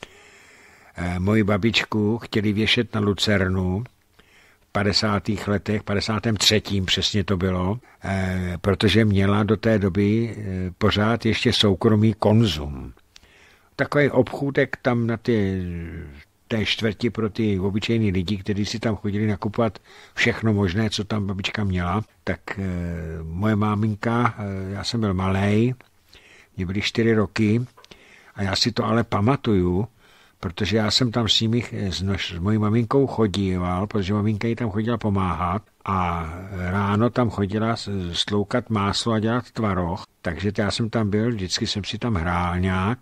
E, moji babičku chtěli věšet na Lucernu v padesátých letech, padesátém třetím přesně to bylo, e, protože měla do té doby e, pořád ještě soukromý Konzum. Takový obchůdek tam na ty té čtvrti pro ty obyčejní lidi, kteří si tam chodili nakupovat všechno možné, co tam babička měla, tak e, moje máminka, e, já jsem byl malej, mě byly čtyři roky a já si to ale pamatuju, protože já jsem tam s nimi, s, s mojí maminkou chodíval, protože maminka jí tam chodila pomáhat a ráno tam chodila stloukat máslo a dělat tvaroh, takže já jsem tam byl, vždycky jsem si tam hrál nějak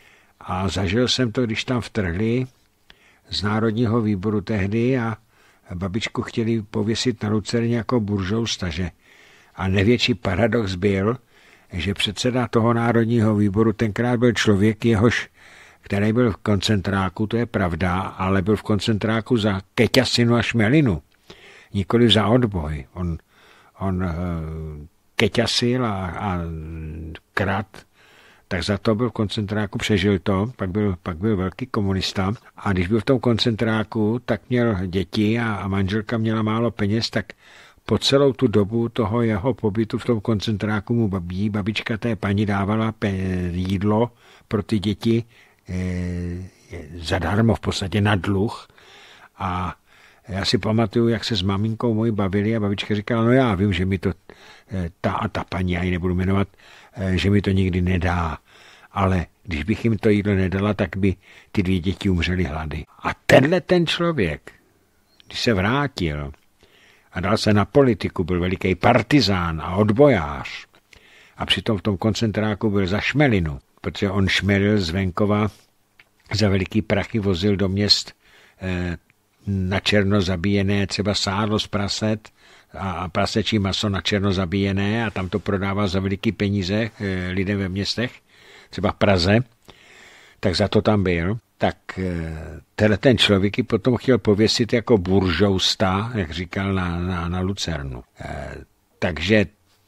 a zažil jsem to, když tam vtrhli z Národního výboru tehdy a babičku chtěli pověsit na Lucerně jako buržoustaže. A největší paradox byl, že předseda toho Národního výboru tenkrát byl člověk, jehož, který byl v koncentráku, to je pravda, ale byl v koncentráku za keťasinu a šmelinu, nikoli za odboj. On, on keťasil a, a krat, tak za to byl v koncentráku, přežil to, pak byl, pak byl velký komunista a když byl v tom koncentráku, tak měl děti a, a manželka měla málo peněz, tak po celou tu dobu toho jeho pobytu v tom koncentráku mu babí, babička té paní dávala jídlo pro ty děti e, zadarmo, v podstatě na dluh a já si pamatuju, jak se s maminkou mojí bavili a babička říkala, no já vím, že mi to ta a ta paní, já ji nebudu jmenovat, že mi to nikdy nedá, ale když bych jim to jídlo nedala, tak by ty dvě děti umřely hlady. A tenhle ten člověk, když se vrátil a dal se na politiku, byl veliký partizán a odbojář a přitom v tom koncentráku byl za šmelinu, protože on šmelil z venkova, za veliký prachy vozil do měst eh, na černo zabíjené třeba sádlo z praset a prasečí maso na černo zabíjené a tam to prodával za veliký peníze e, lidem ve městech, třeba v Praze, tak za to tam byl. Tak e, tenhle ten člověk ji potom chtěl pověsit jako buržousta, jak říkal, na, na, na Lucernu. E, takže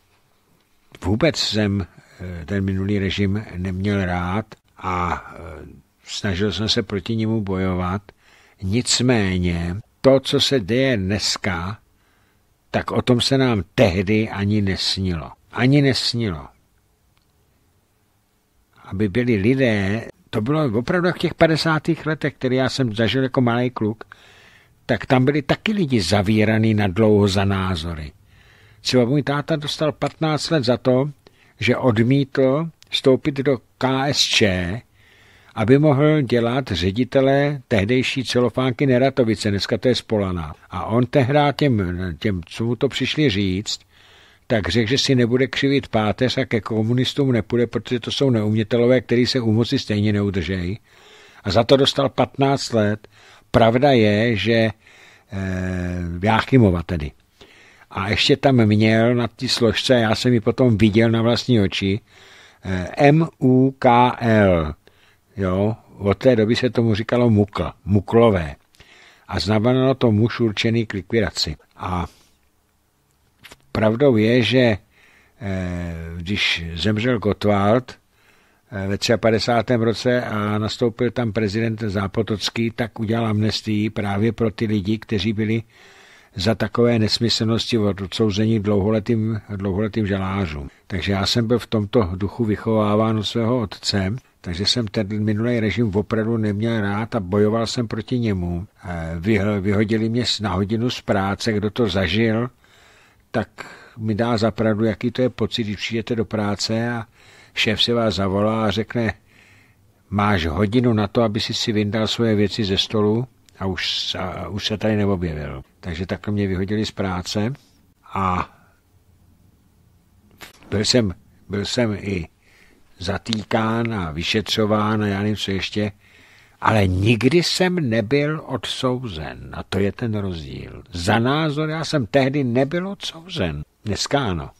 vůbec jsem e, ten minulý režim neměl rád a e, snažil jsem se proti němu bojovat. Nicméně to, co se děje dneska, tak o tom se nám tehdy ani nesnilo. Ani nesnilo. Aby byli lidé, to bylo opravdu v těch padesátých letech, které já jsem zažil jako malý kluk, tak tam byli taky lidi zavíraný na dlouho za názory. Třeba můj táta dostal patnáct let za to, že odmítl vstoupit do K S Č, aby mohl dělat ředitele tehdejší celofánky Neratovice, dneska to je Spolana. A on tehdy těm, těm, co mu to přišli říct, tak řekl, že si nebude křivit páteř a ke komunistům nepůjde, protože to jsou neumětelové, kteří se u moci stejně neudržejí. A za to dostal patnáct let. Pravda je, že e, Jáchymova tedy. A ještě tam měl na té složce, já jsem ji potom viděl na vlastní oči, e, M U K L. Jo, od té doby se tomu říkalo mukl, muklové. A znamenalo to muž určený k likvidaci. A pravdou je, že eh, když zemřel Gottwald eh, ve padesátém třetím roce a nastoupil tam prezident Zápotocký, tak udělal amnestii právě pro ty lidi, kteří byli za takové nesmyslnosti od odsouzení dlouholetým, dlouholetým žalářům. Takže já jsem byl v tomto duchu vychováván od svého otce, takže jsem ten minulý režim opravdu neměl rád a bojoval jsem proti němu. Vyhodili mě na hodinu z práce, kdo to zažil, tak mi dá zapravdu, jaký to je pocit, když přijdete do práce a šéf si vás zavolá a řekne, máš hodinu na to, aby si si vyndal svoje věci ze stolu a už, a už se tady neobjevil. Takže takhle mě vyhodili z práce a byl jsem, byl jsem i zatýkán a vyšetřován a já nevím, co ještě, ale nikdy jsem nebyl odsouzen. A to je ten rozdíl. Za názor já jsem tehdy nebyl odsouzen. Dneska ano.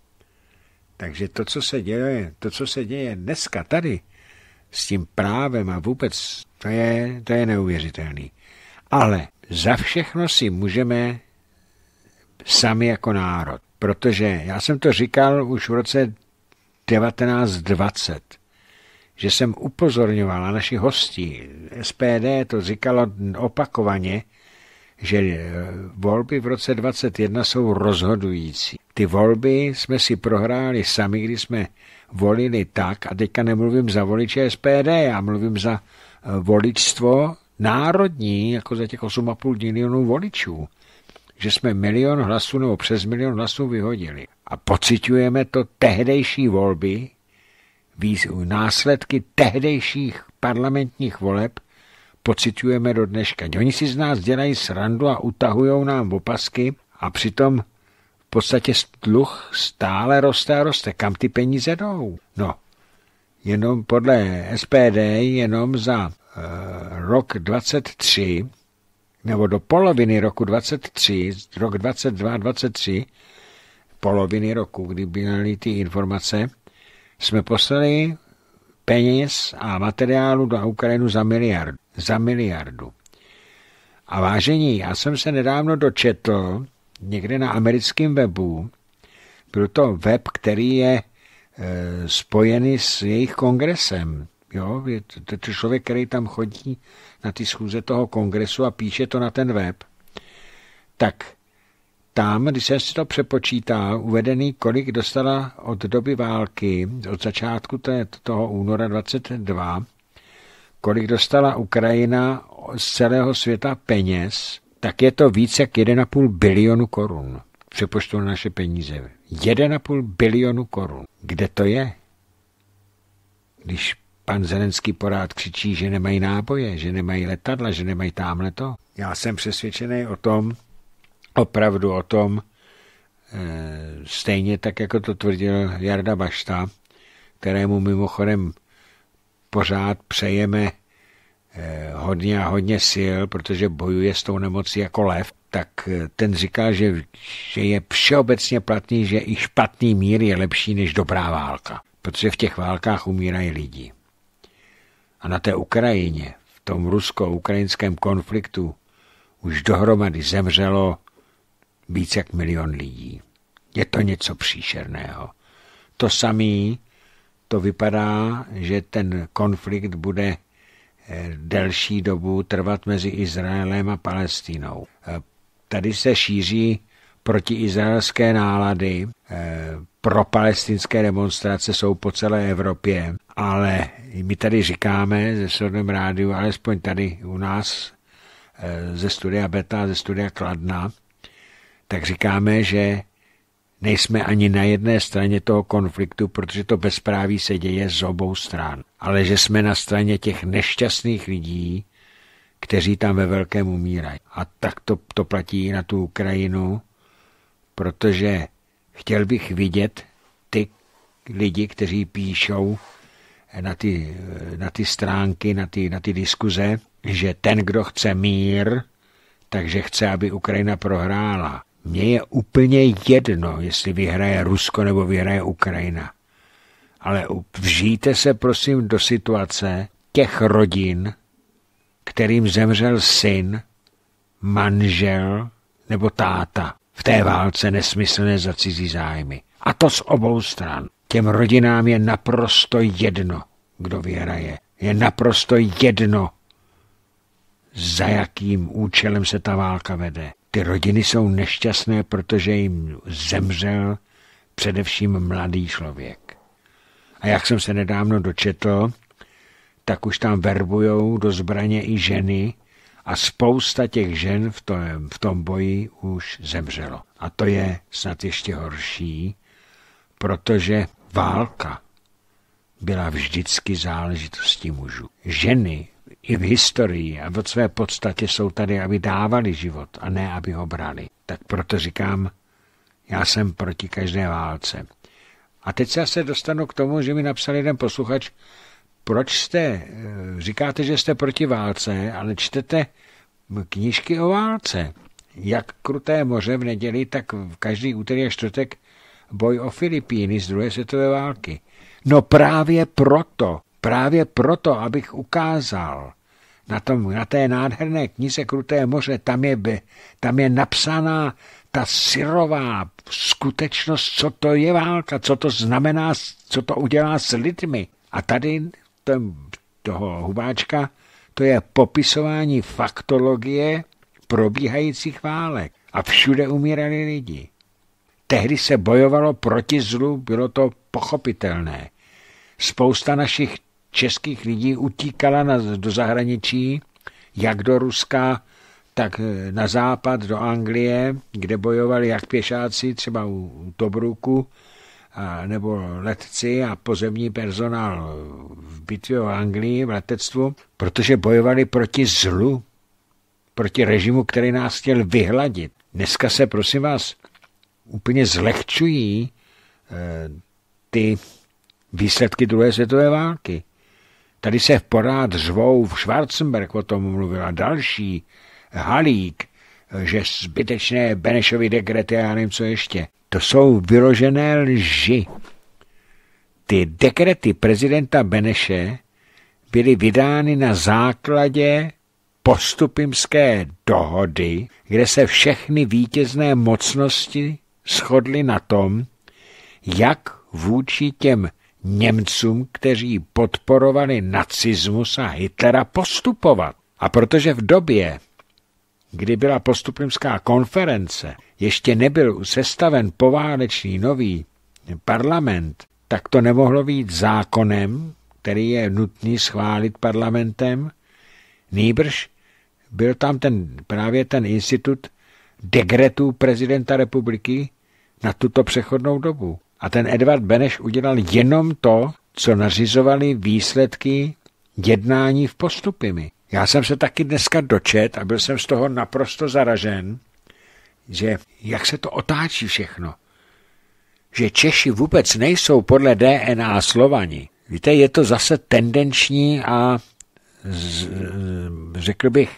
Takže to, co se děje, to, co se děje dneska tady s tím právem a vůbec, to je, to je neuvěřitelný. Ale za všechno si můžeme sami jako národ. Protože já jsem to říkal už v roce devatenáct dvacet, že jsem upozorňoval na našich hostí. S P D to říkalo opakovaně, že volby v roce dvacet jedna jsou rozhodující. Ty volby jsme si prohráli sami, když jsme volili tak, a teďka nemluvím za voliče S P D, já mluvím za voličstvo národní, jako za těch osm a půl milionů voličů, že jsme milion hlasů nebo přes milion hlasů vyhodili. A pociťujeme to tehdejší volby, následky tehdejších parlamentních voleb, pociťujeme do dneška. Oni si z nás dělají srandu a utahujou nám opasky a přitom v podstatě dluh stále roste a roste. Kam ty peníze jdou? No, jenom podle S P D jenom za uh, rok dvacet tři, nebo do poloviny roku dvacet tři, rok dvacet dva dvacet tři, poloviny roku, kdy byly ty informace, jsme poslali peněz a materiálu do Ukrajinu za miliardu. Za miliardu. A vážení, já jsem se nedávno dočetl někde na americkém webu, byl to web, který je e, spojený s jejich kongresem. Jo? Je to, to člověk, který tam chodí na ty schůze toho kongresu a píše to na ten web. Tak tam, když jsem si to přepočítal, uvedený, kolik dostala od doby války, od začátku té, toho února dvacet dva, kolik dostala Ukrajina z celého světa peněz, tak je to více jak jeden a půl bilionu korun. Přepočtu na naše peníze. jeden a půl bilionu korun. Kde to je? Když pan Zelenský porád křičí, že nemají náboje, že nemají letadla, že nemají támhle to. Já jsem přesvědčený o tom, opravdu o tom, stejně tak, jako to tvrdil Jarda Bašta, kterému mimochodem pořád přejeme hodně a hodně sil, protože bojuje s tou nemocí jako lev, tak ten říká, že, že je všeobecně platný, že i špatný mír je lepší než dobrá válka, protože v těch válkách umírají lidi. A na té Ukrajině, v tom rusko-ukrajinském konfliktu, už dohromady zemřelo víc jak milion lidí. Je to něco příšerného. To samé, to vypadá, že ten konflikt bude delší dobu trvat mezi Izraelem a Palestinou. Tady se šíří protiizraelské nálady, propalestinské demonstrace jsou po celé Evropě, ale my tady říkáme ze Svobodném rádiu, alespoň tady u nás, ze studia Beta, ze studia Kladna, tak říkáme, že nejsme ani na jedné straně toho konfliktu, protože to bezpráví se děje z obou stran. Ale že jsme na straně těch nešťastných lidí, kteří tam ve velkém umírají. A tak to, to platí i na tu Ukrajinu, protože chtěl bych vidět ty lidi, kteří píšou na ty, na ty stránky, na ty, na ty diskuze, že ten, kdo chce mír, takže chce, aby Ukrajina prohrála. Mně je úplně jedno, jestli vyhraje Rusko nebo vyhraje Ukrajina. Ale vžijte se prosím do situace těch rodin, kterým zemřel syn, manžel nebo táta v té válce nesmyslné za cizí zájmy. A to z obou stran. Těm rodinám je naprosto jedno, kdo vyhraje. Je naprosto jedno, za jakým účelem se ta válka vede. Ty rodiny jsou nešťastné, protože jim zemřel především mladý člověk. A jak jsem se nedávno dočetl, tak už tam verbujou do zbraně i ženy a spousta těch žen v tom, v tom boji už zemřelo. A to je snad ještě horší, protože válka byla vždycky záležitostí mužů. Ženy i v historii a v své podstatě jsou tady, aby dávali život a ne, aby ho brali. Tak proto říkám, já jsem proti každé válce. A teď se se dostanu k tomu, že mi napsal jeden posluchač, proč jste, říkáte, že jste proti válce, ale čtete knížky o válce. Jak Kruté moře v neděli, tak v každý úterý a čtvrtek boj o Filipíny z druhé světové války. No právě proto, právě proto, abych ukázal na, tom, na té nádherné knize Kruté moře, tam je, tam je napsaná ta syrová skutečnost, co to je válka, co to znamená, co to udělá s lidmi. A tady ten, toho Hubáčka, to je popisování faktologie probíhajících válek. A všude umírali lidi. Tehdy se bojovalo proti zlu, bylo to pochopitelné. Spousta našich českých lidí utíkala na, do zahraničí, jak do Ruska, tak na západ, do Anglie, kde bojovali jak pěšáci, třeba u, u Tobruku, a, nebo letci a pozemní personál v bitvě o Anglii, v letectvu, protože bojovali proti zlu, proti režimu, který nás chtěl vyhladit. Dneska se, prosím vás, úplně zlehčují e, ty výsledky druhé světové války. Tady se pořád řvou, v Schwarzenberg o tom mluvila, další, Halík, že zbytečné Benešovy dekrety a já nevím, co ještě. To jsou vyložené lži. Ty dekrety prezidenta Beneše byly vydány na základě Postupimské dohody, kde se všechny vítězné mocnosti shodly na tom, jak vůči těm Němcům, kteří podporovali nacismus a Hitlera, postupovat. A protože v době, kdy byla Postupimská konference, ještě nebyl sestaven poválečný nový parlament, tak to nemohlo být zákonem, který je nutný schválit parlamentem, nýbrž byl tam ten, právě ten institut dekretů prezidenta republiky na tuto přechodnou dobu. A ten Edvard Beneš udělal jenom to, co nařizovali výsledky jednání v Postupimi. Já jsem se taky dneska dočet a byl jsem z toho naprosto zaražen, že jak se to otáčí všechno. Že Češi vůbec nejsou podle D N A Slovani. Víte, je to zase tendenční a z, řekl bych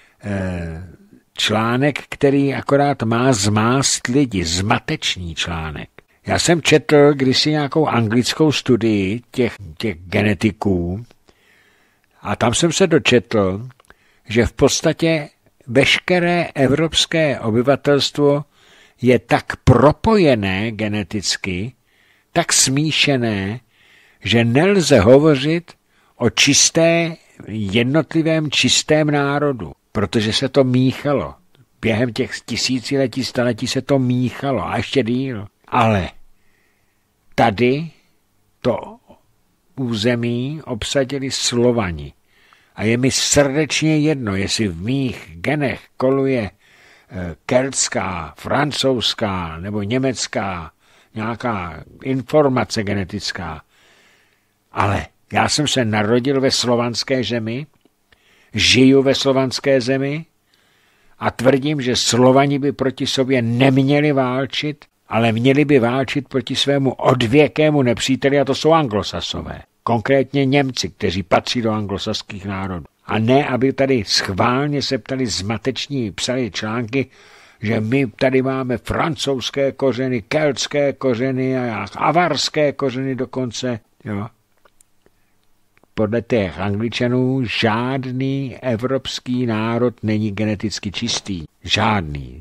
článek, který akorát má zmást lidi, zmatečný článek. Já jsem četl kdysi nějakou anglickou studii těch, těch genetiků a tam jsem se dočetl, že v podstatě veškeré evropské obyvatelstvo je tak propojené geneticky, tak smíšené, že nelze hovořit o čisté, jednotlivém čistém národu, protože se to míchalo. Během těch tisíciletí, staletí se to míchalo a ještě díl. Ale tady to území obsadili Slovani. A je mi srdečně jedno, jestli v mých genech koluje keltská, francouzská nebo německá nějaká informace genetická. Ale já jsem se narodil ve slovanské zemi, žiju ve slovanské zemi a tvrdím, že Slovani by proti sobě neměli válčit, ale měli by válčit proti svému odvěkému nepříteli, a to jsou anglosasové. Konkrétně Němci, kteří patří do anglosaských národů. A ne, aby tady schválně se ptali zmateční, psali články, že my tady máme francouzské kořeny, keltské kořeny a avarské kořeny dokonce. Jo. Podle těch Angličanů žádný evropský národ není geneticky čistý. Žádný.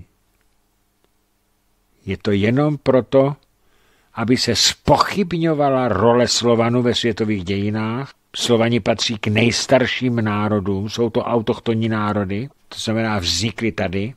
Je to jenom proto, aby se zpochybňovala role Slovanů ve světových dějinách. Slovani patří k nejstarším národům, jsou to autochtonní národy, to znamená vznikly tady.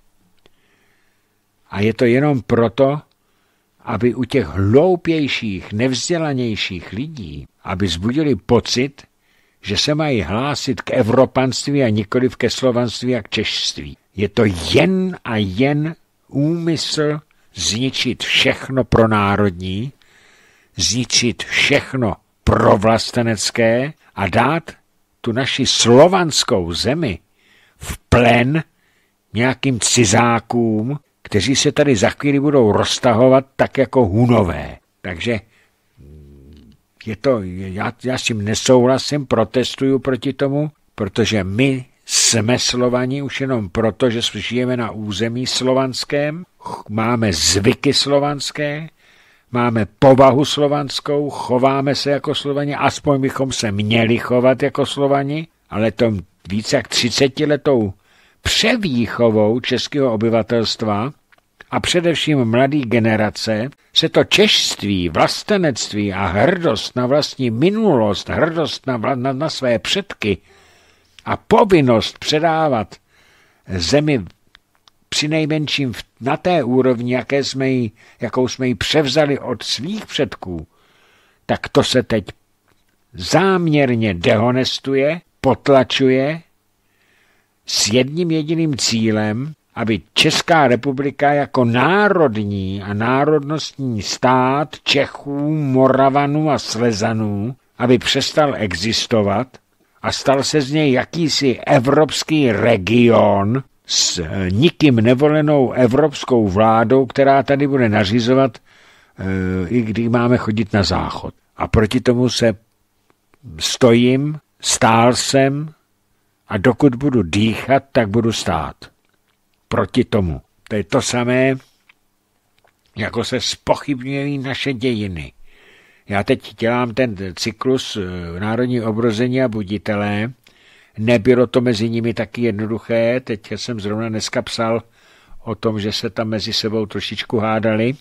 A je to jenom proto, aby u těch hloupějších, nevzdělanějších lidí, aby zbudili pocit, že se mají hlásit k evropanství a nikoliv ke slovanství a k češství. Je to jen a jen úmysl zničit všechno pro národní, zničit všechno provlastenecké a dát tu naši slovanskou zemi v plen nějakým cizákům, kteří se tady za chvíli budou roztahovat tak jako Hunové. Takže je to, já, já s tím nesouhlasím, protestuju proti tomu, protože my jsme Slovani už jenom proto, že žijeme na území slovanském, máme zvyky slovanské, máme povahu slovanskou, chováme se jako Slovani, aspoň bychom se měli chovat jako Slovani, ale to více jak třicetiletou převýchovou českého obyvatelstva a především mladé generace se to češství, vlastenectví a hrdost na vlastní minulost, hrdost na, na, na své předky a povinnost předávat zemi přinejmenším na té úrovni, jaké jsme ji, jakou jsme ji převzali od svých předků, tak to se teď záměrně dehonestuje, potlačuje s jedním jediným cílem, aby Česká republika jako národní a národnostní stát Čechů, Moravanů a Slezanů, aby přestal existovat a stal se z něj jakýsi evropský region s nikým nevolenou evropskou vládou, která tady bude nařizovat, i když máme chodit na záchod. A proti tomu se stojím, stál jsem a dokud budu dýchat, tak budu stát. Proti tomu. To je to samé, jako se zpochybňují naše dějiny. Já teď dělám ten cyklus Národní obrození a buditelé. Nebylo to mezi nimi taky jednoduché. Teď jsem zrovna dneska psal o tom, že se tam mezi sebou trošičku hádali,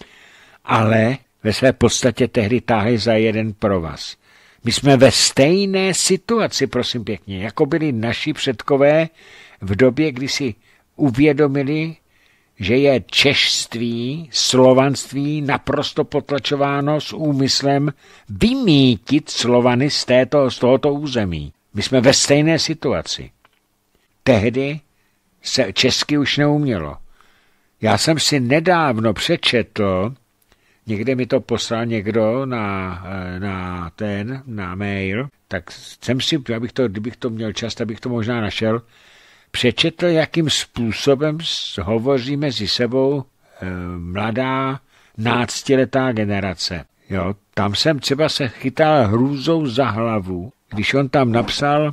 ale ve své podstatě tehdy táhli za jeden provaz. My jsme ve stejné situaci, prosím pěkně, jako byli naši předkové v době, kdy si uvědomili, že je češství, slovanství naprosto potlačováno s úmyslem vymítit Slovany z, této, z tohoto území. My jsme ve stejné situaci. Tehdy se česky už neumělo. Já jsem si nedávno přečetl, někde mi to poslal někdo na, na ten, na mail, tak jsem si, abych to, kdybych to měl čas, abych to možná našel, přečetl, jakým způsobem hovoří mezi sebou e, mladá náctiletá generace. Jo, tam jsem třeba se chytal hrůzou za hlavu, když on tam napsal,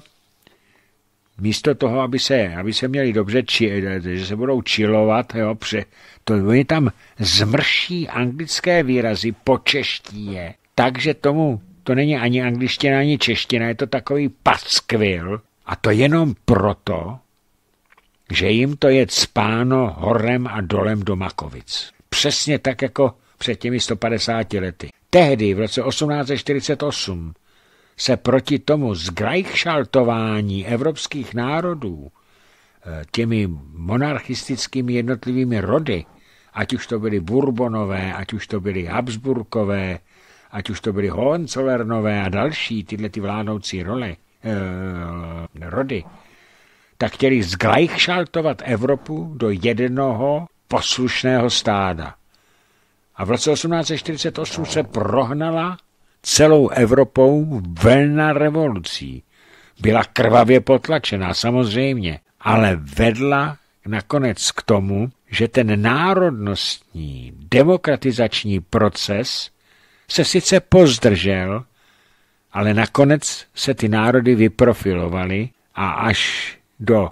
místo toho, aby se, aby se měli dobře, či, že se budou chillovat, jo, pře, to oni tam zmrší anglické výrazy, počeští je, takže tomu, to není ani angličtina, ani čeština, je to takový paskvil, a to jenom proto, že jim to je cpáno horem a dolem do Makovic. Přesně tak, jako před těmi sto padesáti lety. Tehdy, v roce osmnáct set čtyřicet osm, se proti tomu zgrajchšaltování evropských národů těmi monarchistickými jednotlivými rody, ať už to byly Bourbonové, ať už to byly Habsburkové, ať už to byly Hohenzollernové a další tyhle ty vládnoucí role, eh, rody, tak chtěli zglajchšaltovat Evropu do jednoho poslušného stáda. A v roce osmnáct set čtyřicet osm se prohnala celou Evropou vlna revolucí. Byla krvavě potlačená, samozřejmě, ale vedla nakonec k tomu, že ten národnostní demokratizační proces se sice pozdržel, ale nakonec se ty národy vyprofilovaly a až do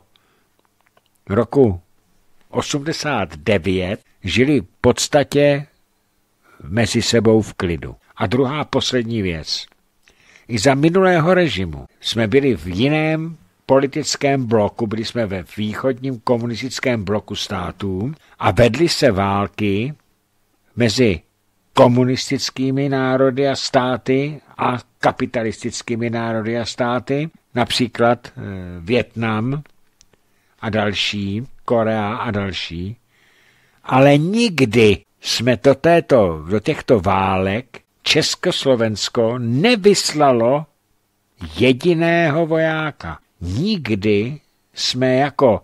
roku osmdesát devět žili v podstatě mezi sebou v klidu. A druhá poslední věc. I za minulého režimu jsme byli v jiném politickém bloku, byli jsme ve východním komunistickém bloku států a vedly se války mezi komunistickými národy a státy a kapitalistickými národy a státy, například e, Vietnam a další, Korea a další, ale nikdy jsme do, této, do těchto válek Československo nevyslalo jediného vojáka. Nikdy jsme jako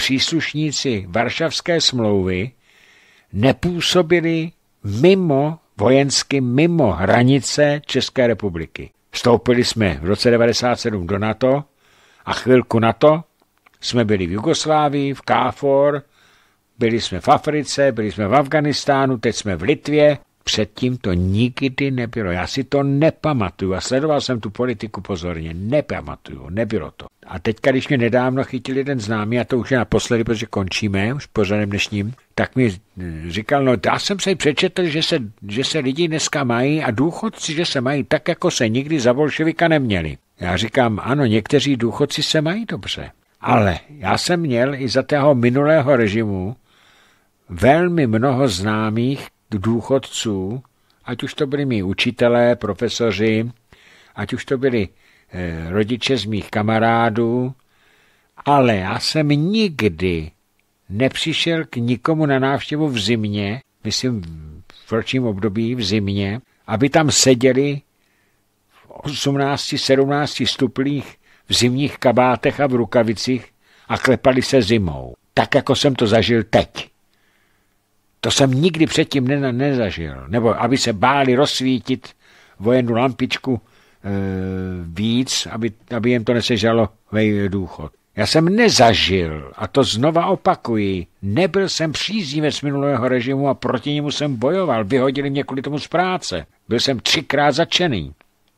příslušníci Varšavské smlouvy nepůsobili mimo vojensky mimo hranice České republiky. Vstoupili jsme v roce devadesát sedm do NATO a chvilku na to jsme byli v Jugoslávii, v KFOR, byli jsme v Africe, byli jsme v Afganistánu, teď jsme v Litvě. Předtím to nikdy nebylo. Já si to nepamatuju a sledoval jsem tu politiku pozorně. Nepamatuju, nebylo to. A teďka, když mě nedávno chytil jeden známý, a to už je naposledy, protože končíme už pořadem dnešním, tak mi říkal, no já jsem se přečetl, že se, že se lidi dneska mají a důchodci, že se mají tak, jako se nikdy za bolševika neměli. Já říkám, ano, někteří důchodci se mají dobře. Ale já jsem měl i za toho minulého režimu velmi mnoho známých důchodců, ať už to byli mý učitelé, profesoři, ať už to byli eh, rodiče z mých kamarádů, ale já jsem nikdy nepřišel k nikomu na návštěvu v zimě, myslím v ročním období v zimě, aby tam seděli v osmnácti sedmnácti stuplích v zimních kabátech a v rukavicích a klepali se zimou. Tak, jako jsem to zažil teď. To jsem nikdy předtím ne- nezažil. Nebo aby se báli rozsvítit vojennou lampičku e, víc, aby, aby jim to nesežalo ve důchod. Já jsem nezažil, a to znova opakuji, nebyl jsem příznivec minulého režimu a proti němu jsem bojoval. Vyhodili mě kvůli tomu z práce. Byl jsem třikrát zatčený.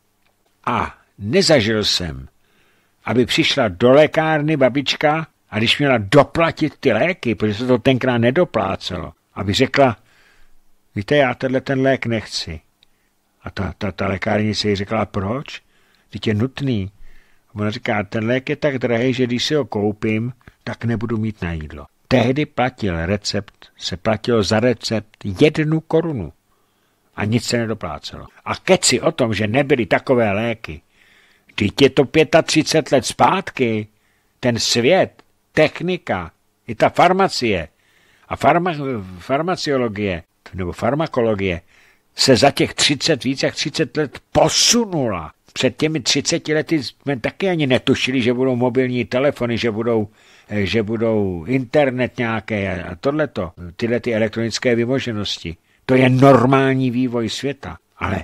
A nezažil jsem, aby přišla do lékárny babička a když měla doplatit ty léky, protože se to tenkrát nedoplácelo, aby řekla, víte, já tenhle ten lék nechci. A ta, ta, ta lékárnice jí řekla, proč? Teď je nutný. A ona říká, ten lék je tak drahý, že když si ho koupím, tak nebudu mít na jídlo. Tehdy platil recept, se platilo za recept jednu korunu. A nic se nedoplácelo. A keci o tom, že nebyly takové léky, teď je to třicet pět let zpátky, ten svět, technika, i ta farmacie a farma, farmaciologie, nebo farmakologie, se za těch třicet, víc jak třicet let posunula. Před těmi třiceti lety jsme taky ani netušili, že budou mobilní telefony, že budou, že budou internet nějaké a tohleto, tyhle ty elektronické vymoženosti. To je normální vývoj světa. Ale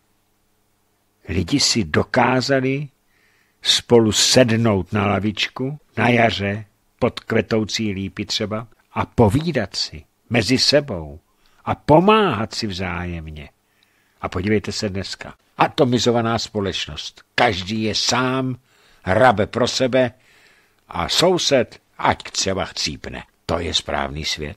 lidi si dokázali spolu sednout na lavičku, na jaře, pod kvetoucí lípy třeba, a povídat si mezi sebou a pomáhat si vzájemně. A podívejte se dneska. Atomizovaná společnost. Každý je sám, hrabe pro sebe a soused, ať třeba chcípne. To je správný svět.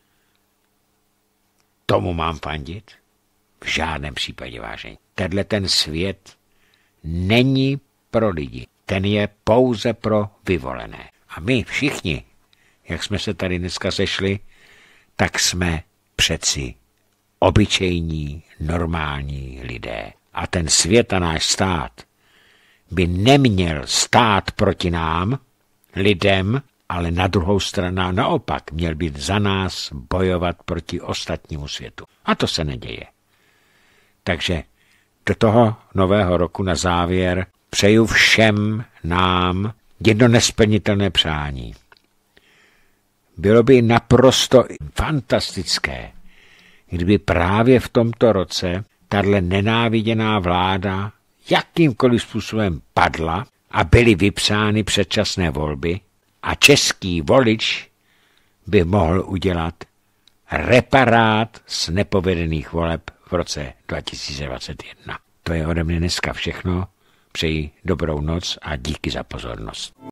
Tomu mám fandit? V žádném případě, vážení. Tenhle ten svět není pro lidi. Ten je pouze pro vyvolené. A my všichni, jak jsme se tady dneska sešli, tak jsme přeci obyčejní, normální lidé. A ten svět a náš stát by neměl stát proti nám, lidem, ale na druhou stranu naopak měl být za nás bojovat proti ostatnímu světu. A to se neděje. Takže do toho nového roku na závěr přeju všem nám jedno nesplnitelné přání. Bylo by naprosto fantastické, kdyby právě v tomto roce tahle nenáviděná vláda jakýmkoliv způsobem padla a byly vypsány předčasné volby a český volič by mohl udělat reparát z nepovedených voleb v roce dva tisíce dvacet jedna. To je ode mě dneska všechno. Přeji dobrou noc a díky za pozornost.